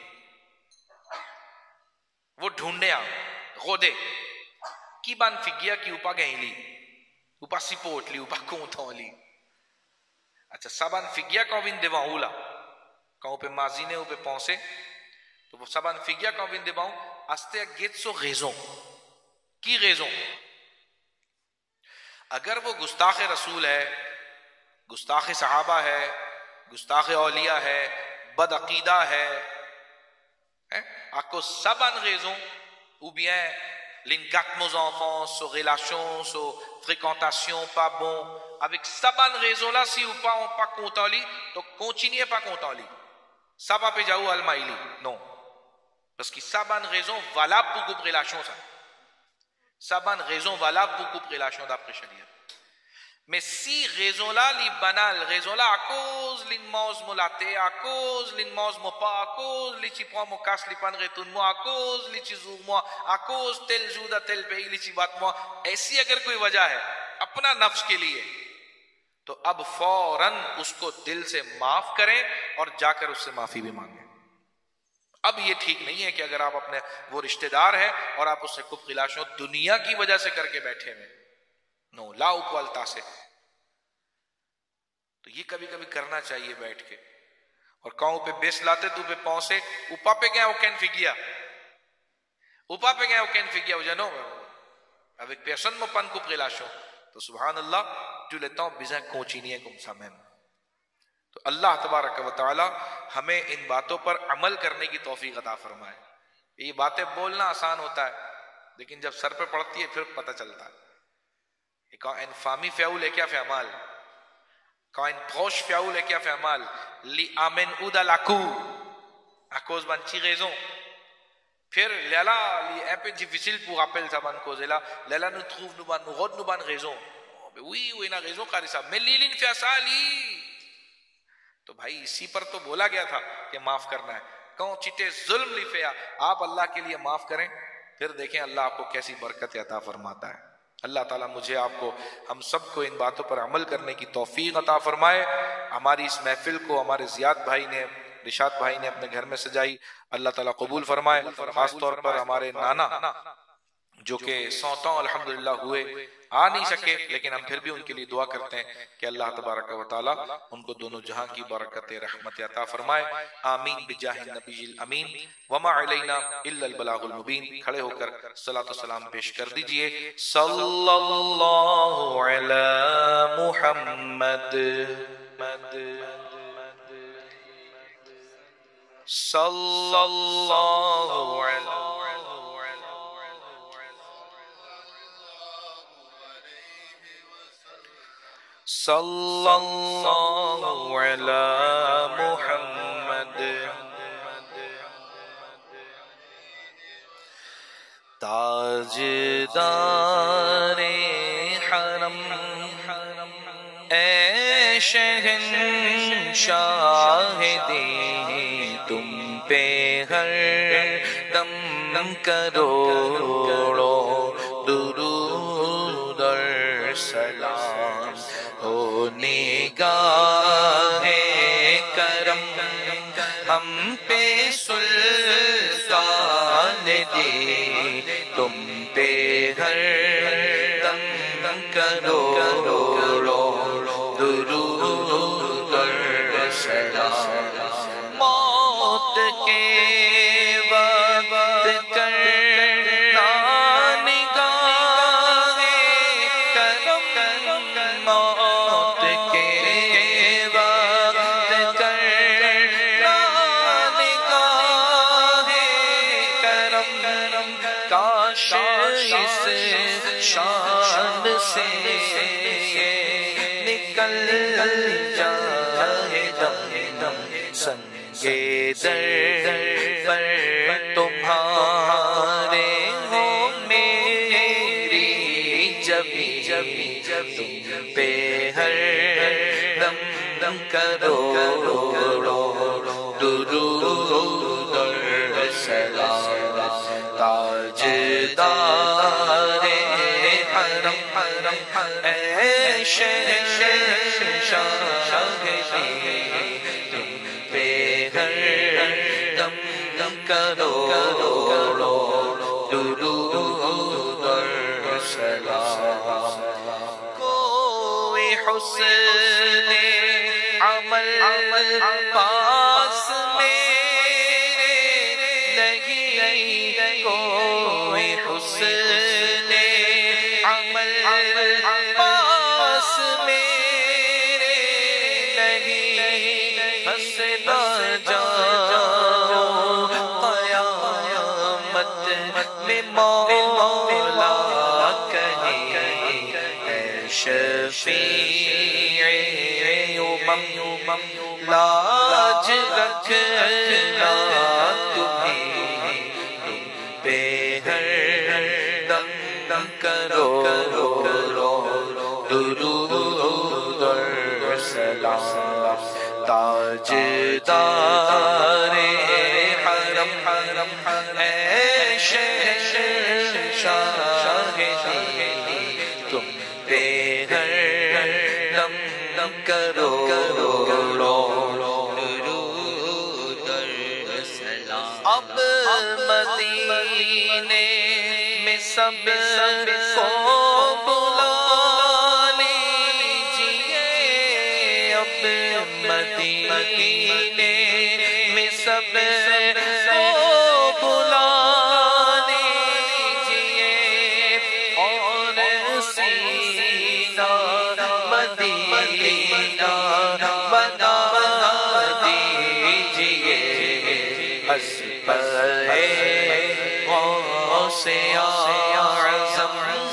وہ ڈھونڈے غودے کی بان فگیا کی اوپا گئی لی اوپا سپورٹ لی اوپا کونتھوں لی. اچھا سابان فگیا کو بین دیوان اولا کہوں پہ مازینے اوپے پونسے تو وہ سابان فگیا کو بین دیوان استے گیت سو غیزوں کی غیزوں. اگر وہ گستاخ رسول ہے گستاخ صحابہ ہے گستاخ اولیاء ہے بد عقیدہ ہے آپ کو سب انغیزوں ou bien l'ingat nos enfants sur relation sur fréquentation pas bon avec sa bonne raison là si ou pas on pas content li तो continuez pas content li ça va pe jaou almaili non parce que sa bonne raison valable pour couper relation ça sa bonne raison valable pour couper relation d'après charia. Mais si raison là li banal raison là à cause l'in mange mo laté à cause l'in mange mo pas à cause li chi prend mo casse li pan retourne moi à cause li chi jour moi à cause tel jour da tel pays li chi baat moi ایسی اگر کوئی وجہ ہے اپنا نفس کے لیے تو اب فوراً اس کو دل سے معاف کریں اور جا کر اس سے معافی بھی مانگیں. اب یہ ٹھیک نہیں ہے کہ اگر آپ اپنے وہ رشتہ دار ہے اور آپ اس سے کف خلاشوں دنیا کی وجہ سے کر کے بیٹھے ہوئے نو لا اکوالتا سے تو یہ کبھی کبھی کرنا چاہیے بیٹھ کے. اور کہوں پہ بیس لاتے تو پہ پونسے اوپا پہ گیا وہ کین فگیا اوپا پہ گیا وہ کین فگیا وہ جنو avec personne me pan couper la chon. تو سبحان اللہ جو لیتا ہوں بیزیں کوچی نہیں ہے کم سامن. تو اللہ تبارک و تعالی ہمیں ان باتوں پر عمل کرنے کی توفیق عطا فرمائے. یہ باتیں بولنا آسان ہوتا ہے لیکن جب سر پہ پڑتی ہے پھر پتہ چلتا ہے. ان فامی فیاول ہے کیا فعمال ان پروش فیاول ہے کیا فعمال لی آمن اودا لاکو اکوز بانچی غیزوں پھر لیلا لی ایپن difficile pour appel saban kozela lela nous trouve nous ban nous rod nous ban raison oui oui na raison kari sahab mais lilin fi asali تو بھائی اسی پر تو بولا گیا تھا کہ معاف کرنا ہے. کہوں چٹے ظلم لی فیا آپ اللہ کے لیے معاف کریں پھر دیکھیں اللہ آپ کو کیسی برکت عطا فرماتا ہے. اللہ تعالیٰ مجھے آپ کو ہم سب کو ان باتوں پر عمل کرنے کی توفیق عطا فرمائے. ہماری اس محفل کو ہمارے زیاد بھائی نے رشاد بھائی نے اپنے گھر میں سجائی, اللہ تعالیٰ قبول فرمائے. خاص طور پر ہمارے نانا جو کہ 100 الحمدللہ ہوئے آ نہیں سکے لیکن ہم پھر بھی ان کے لیے دعا کرتے ہیں کہ اللہ تبارک و تعالی ان کو دونوں جہاں کی برکت رحمت عطا فرمائے. آمین بجاہ النبی الامین وما علینا الا البلاغ المبین. کھڑے ہو کر صلاۃ و سلام پیش کر دیجئے. صلی اللہ علی محمد صلی اللہ علی صلی اللہ علی محمد. تاجدار حرم اے شہنشاہ دین تم پہ ہر دم کروڑو درود اور سلام ہو نگاہ کرم ہم پہ سلطان دے تم پہ ہر دم کروڑو درود اور سلام. موت کے وقت کرنا نگاہ کرم موت کے وقت کرنا نگاہ کرم کاش اس شان سے نکل جائے دم دم سنگے در پر تمہارے ہو میری جبی تم پہ ہر دم دم کروڑو درود اور سلام. تاجدار حرم اے شہنشاہ تم پہ ہر دم کروڑو درود اور سلام. کوئی حسن عمل پاس میرے نہیں کوئی حسن عمل پاس میرے نہیں پھنسنا جاؤ قیامت میں مولا کہیں اے شفیع امم لاج رکھنا تمہیں تم پہ ہر دم کروڑو درود اور سلام. تاجدار حرم اے شہنشاہ تم پہ ہر دم کروڑو درود اور سلام. اب مدینے میں سب کو بلا لیجیے اب سب کو بلا لیجئے اور سینہ مدینہ بنا دیجئے اسپر غوث اعظم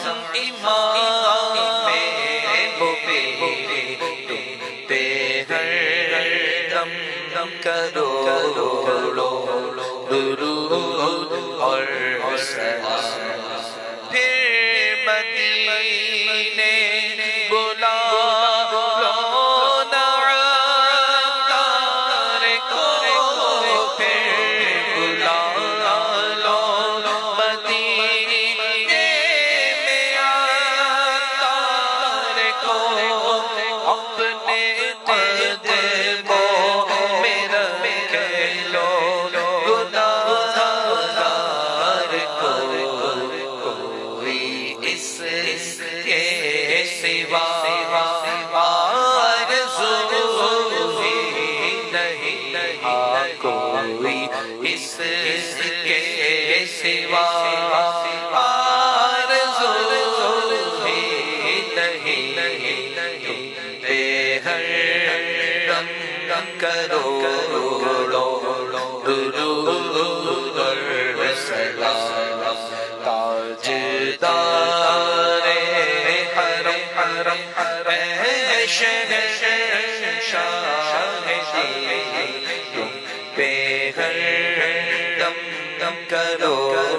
امام بے تم پہ ہر دم کرو درود اور سلام پھر مدینے بلا لو نا عطار کو پھر بلا لو مدینے میں عطار کو اپنے قدموں میں رکھ لو گناہگار کو کوئی اس کے سوا آرزو ہی نہیں کوئی اس کے سوا آرزو ہی نہیں بے ہر دم کرو درود اور سلام تاجدار حرم اے شہنشاہ تم پہ ہر دم کرو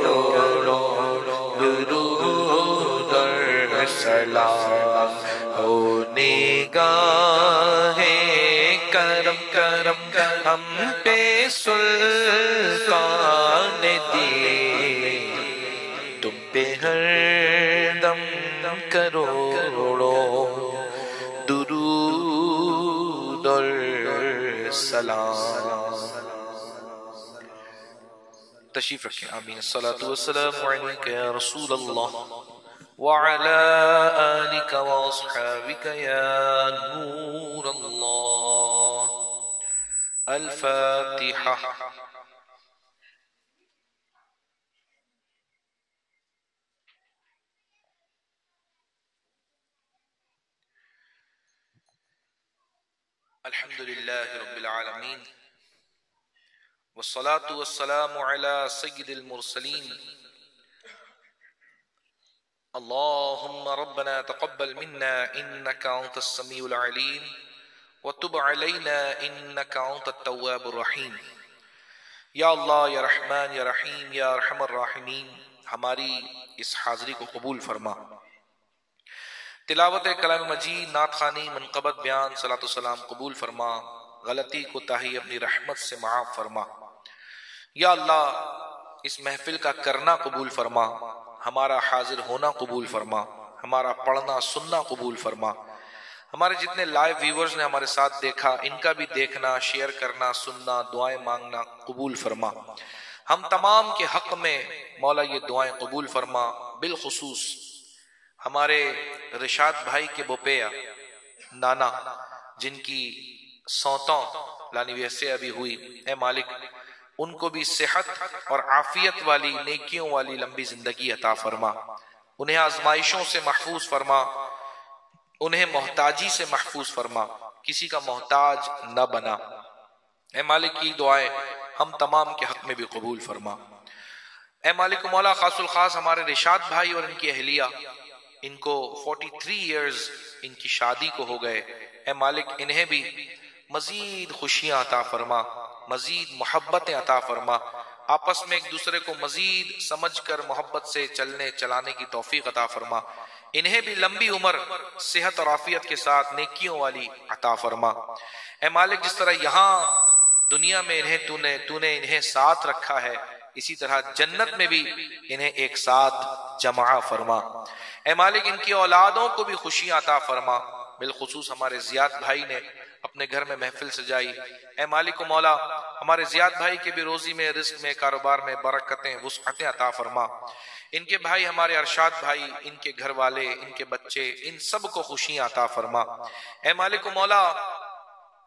درود اور سلام ہو نگاہ کرم ہم پہ سلطان دی تم پہ ہر دم کرو درود اور سلام. تشریف رکھیں. آمین. الصلاة والسلام علیک یا رسول اللہ وعلى آلك وأصحابك يا نور الله. الفاتحة. الحمد لله رب العالمين والصلاة والسلام على سيد المرسلين. اللهم ربنا تقبل منا إنك أنت السميع العليم وتب علينا إنك أنت التواب الرحيم. یا اللہ یا رحمان یا رحیم یا ارحم الراحمین، ہماری اس حاضری کو قبول فرما. تلاوت کلام مجید، نعت خوانی، منقبت بیان، صلاۃ و سلام قبول فرما. غلطی کوتاہی اپنی رحمت سے معاف فرما. یا اللہ اس محفل کا کرنا قبول فرما، ہمارا حاضر ہونا قبول فرما، ہمارا پڑھنا سننا قبول فرما. ہمارے جتنے لائیو ویورز نے ہمارے ساتھ دیکھا، ان کا بھی دیکھنا، شیئر کرنا، سننا، دعائیں مانگنا قبول فرما. ہم تمام کے حق میں مولا یہ دعائیں قبول فرما. بالخصوص ہمارے رشاد بھائی کے بوپیا نانا جن کی سوتوں لانی ویسے ابھی ہوئی، اے مالک ان کو بھی صحت اور عافیت والی، نیکیوں والی لمبی زندگی عطا فرما. انہیں آزمائشوں سے محفوظ فرما، انہیں محتاجی سے محفوظ فرما، کسی کا محتاج نہ بنا. اے مالک کی دعائیں ہم تمام کے حق میں بھی قبول فرما. اے مالک مولا خاص الخاص ہمارے رشاد بھائی اور ان کی اہلیہ، ان کو 43 ایئرز ان کی شادی کو ہو گئے. اے مالک انہیں بھی مزید خوشیاں عطا فرما، مزید محبتیں عطا فرما. آپس میں ایک دوسرے کو مزید سمجھ کر محبت سے چلنے چلانے کی توفیق عطا فرما. انہیں بھی لمبی عمر، صحت اور عافیت کے ساتھ نیکیوں والی عطا فرما. اے مالک جس طرح یہاں دنیا میں تو نے انہیں ساتھ رکھا ہے، اسی طرح جنت میں بھی انہیں ایک ساتھ جمع فرما. اے مالک ان کی اولادوں کو بھی خوشی عطا فرما. بالخصوص ہمارے زیاد بھائی نے اپنے گھر میں محفل سجائی. اے مالک و مولا ہمارے زیاد بھائی کے بھی روزی میں، رزق میں، کاروبار میں برکتیں، وسعتیں عطا فرما. ان کے بھائی ہمارے ارشاد بھائی، ان کے گھر والے، ان کے بچے، ان سب کو خوشیاں عطا فرما. اے مالک و مولا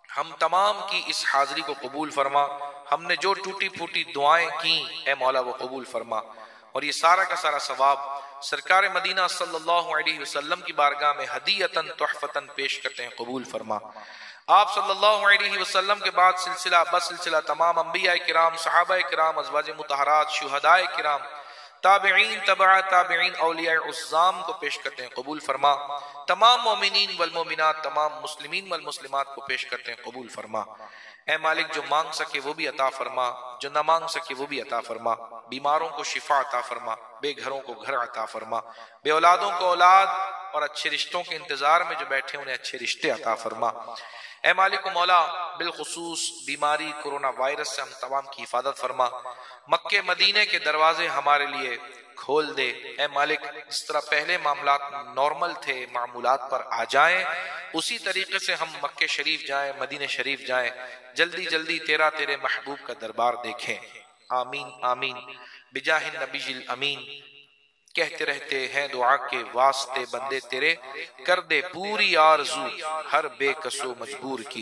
ہم تمام کی اس حاضری کو قبول فرما، ہم نے جو ٹوٹی پھوٹی دعائیں کی اے مولا وہ قبول فرما، اور یہ سارا کا سارا ثواب سرکار مدینہ صلی اللہ علیہ وسلم کی بارگاہ میں ہدیتاً تحفتاً پیش کرتے ہیں، قبول فرما۔ آپ صلی اللہ علیہ وسلم کے بعد سلسلہ بسلسلہ تمام انبیاء کرام، صحابہ کرام، ازواج مطہرات، شہداء کرام، تابعین، تبع تابعین، اولیاء عظام کو پیش کرتے ہیں، قبول فرما۔ تمام مومنین والمومنات، تمام مسلمین والمسلمات کو پیش کرتے ہیں، قبول فرما۔ اے مالک جو مانگ سکے وہ بھی عطا فرما، جو نہ مانگ سکے وہ بھی عطا فرما۔ بیماروں کو شفا عطا فرما، بے گھروں کو گھر عطا فرما، بے اولادوں کو اولاد، اور اچھے رشتوں کے انتظار میں جو بیٹھے انہیں اچھے رشتے عطا فرما۔ اے مالک و مولا بالخصوص بیماری کورونا وائرس سے ہم تمام کی حفاظت فرما۔ مکے مدینے کے دروازے ہمارے لیے کھول دے اے مالک، جس طرح پہلے معاملات نارمل تھے، معمولات پر آ جائیں، اسی طریقے سے ہم مکے شریف جائیں، مدینہ شریف جائیں، جلدی جلدی تیرے محبوب کا دربار دیکھیں۔ آمین آمین بجاہ النبی الامین۔ کہتے رہتے ہیں دعا کے واسطے بندے تیرے، کر دے پوری آرزو ہر بے کسو مجبور کی۔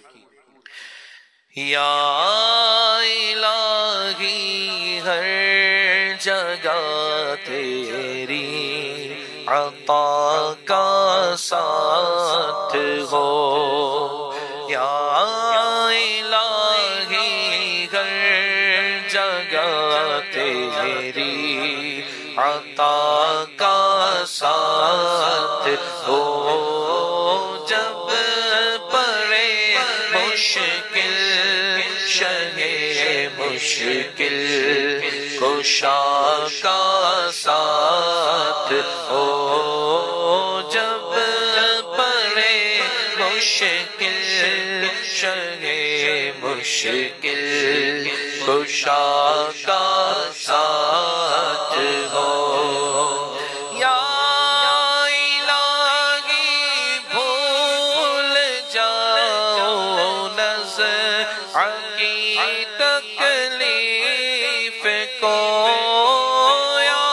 یا الہی ہر جگہ تیری عطا کا ساتھ ہو، یا الہی ہر جگہ تیری عطا کا ساتھ ہو، جب پڑے مشکل شہ مشکل کشا کا ساتھ ہو، جب پڑے مشکل شہ مشکل کشا کا ساتھ ہو۔ یا الہی بھول جاؤ نظر کی تکلیف کو، یا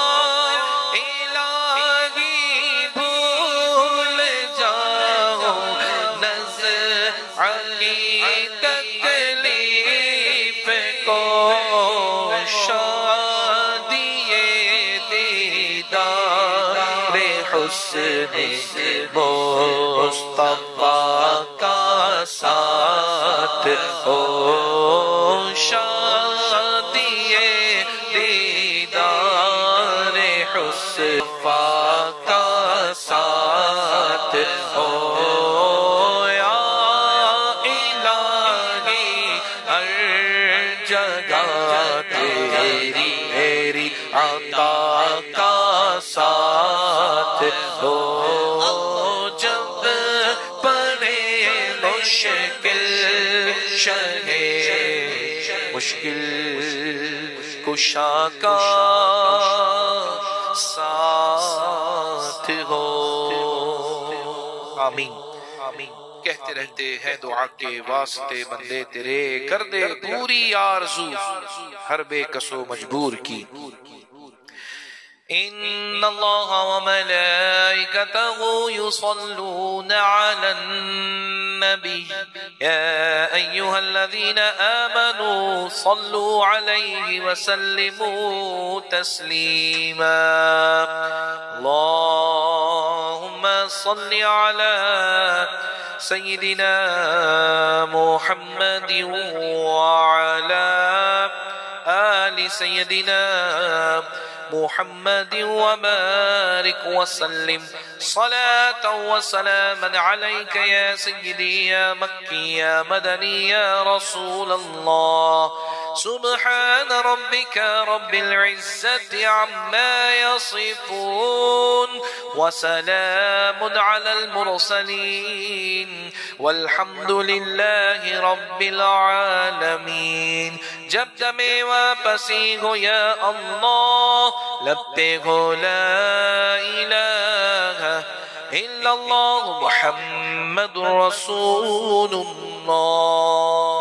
الہی بھول جاؤ نظر کی تکلیف کو، حسن مصطفیٰ کا ساتھ ہو، شادی دیدار حسن کا ساتھ ہو، یا الہی ہر جگہ تیری عطا کا ساتھ ہو، جب پڑے مشکل شہ مشکل کشا کا ساتھ ہو۔ آمین آمین۔ کہتے رہتے ہیں دعا کے واسطے بندے تیرے، کر دے پوری آرزو ہر بے کسو مجبور کی۔ ان اللہ وملائکته يصلون على النبی یا ایہا الذین آمنوا صلوا علیہ وسلموا تسلیما۔ اللہم صل علی سیدنا محمد وعلی آل سیدنا محمد وبارك وسلم صلاة وسلاما عليك يا سيدي يا مكي يا مدني يا رسول الله۔ سبحان ربك رب العزة عما يصفون وسلام على المرسلين والحمد لله رب العالمين۔ جب دمے واپسی ہو یا اللہ، لب پہ ہو لا الہ الا اللہ محمد رسول اللہ۔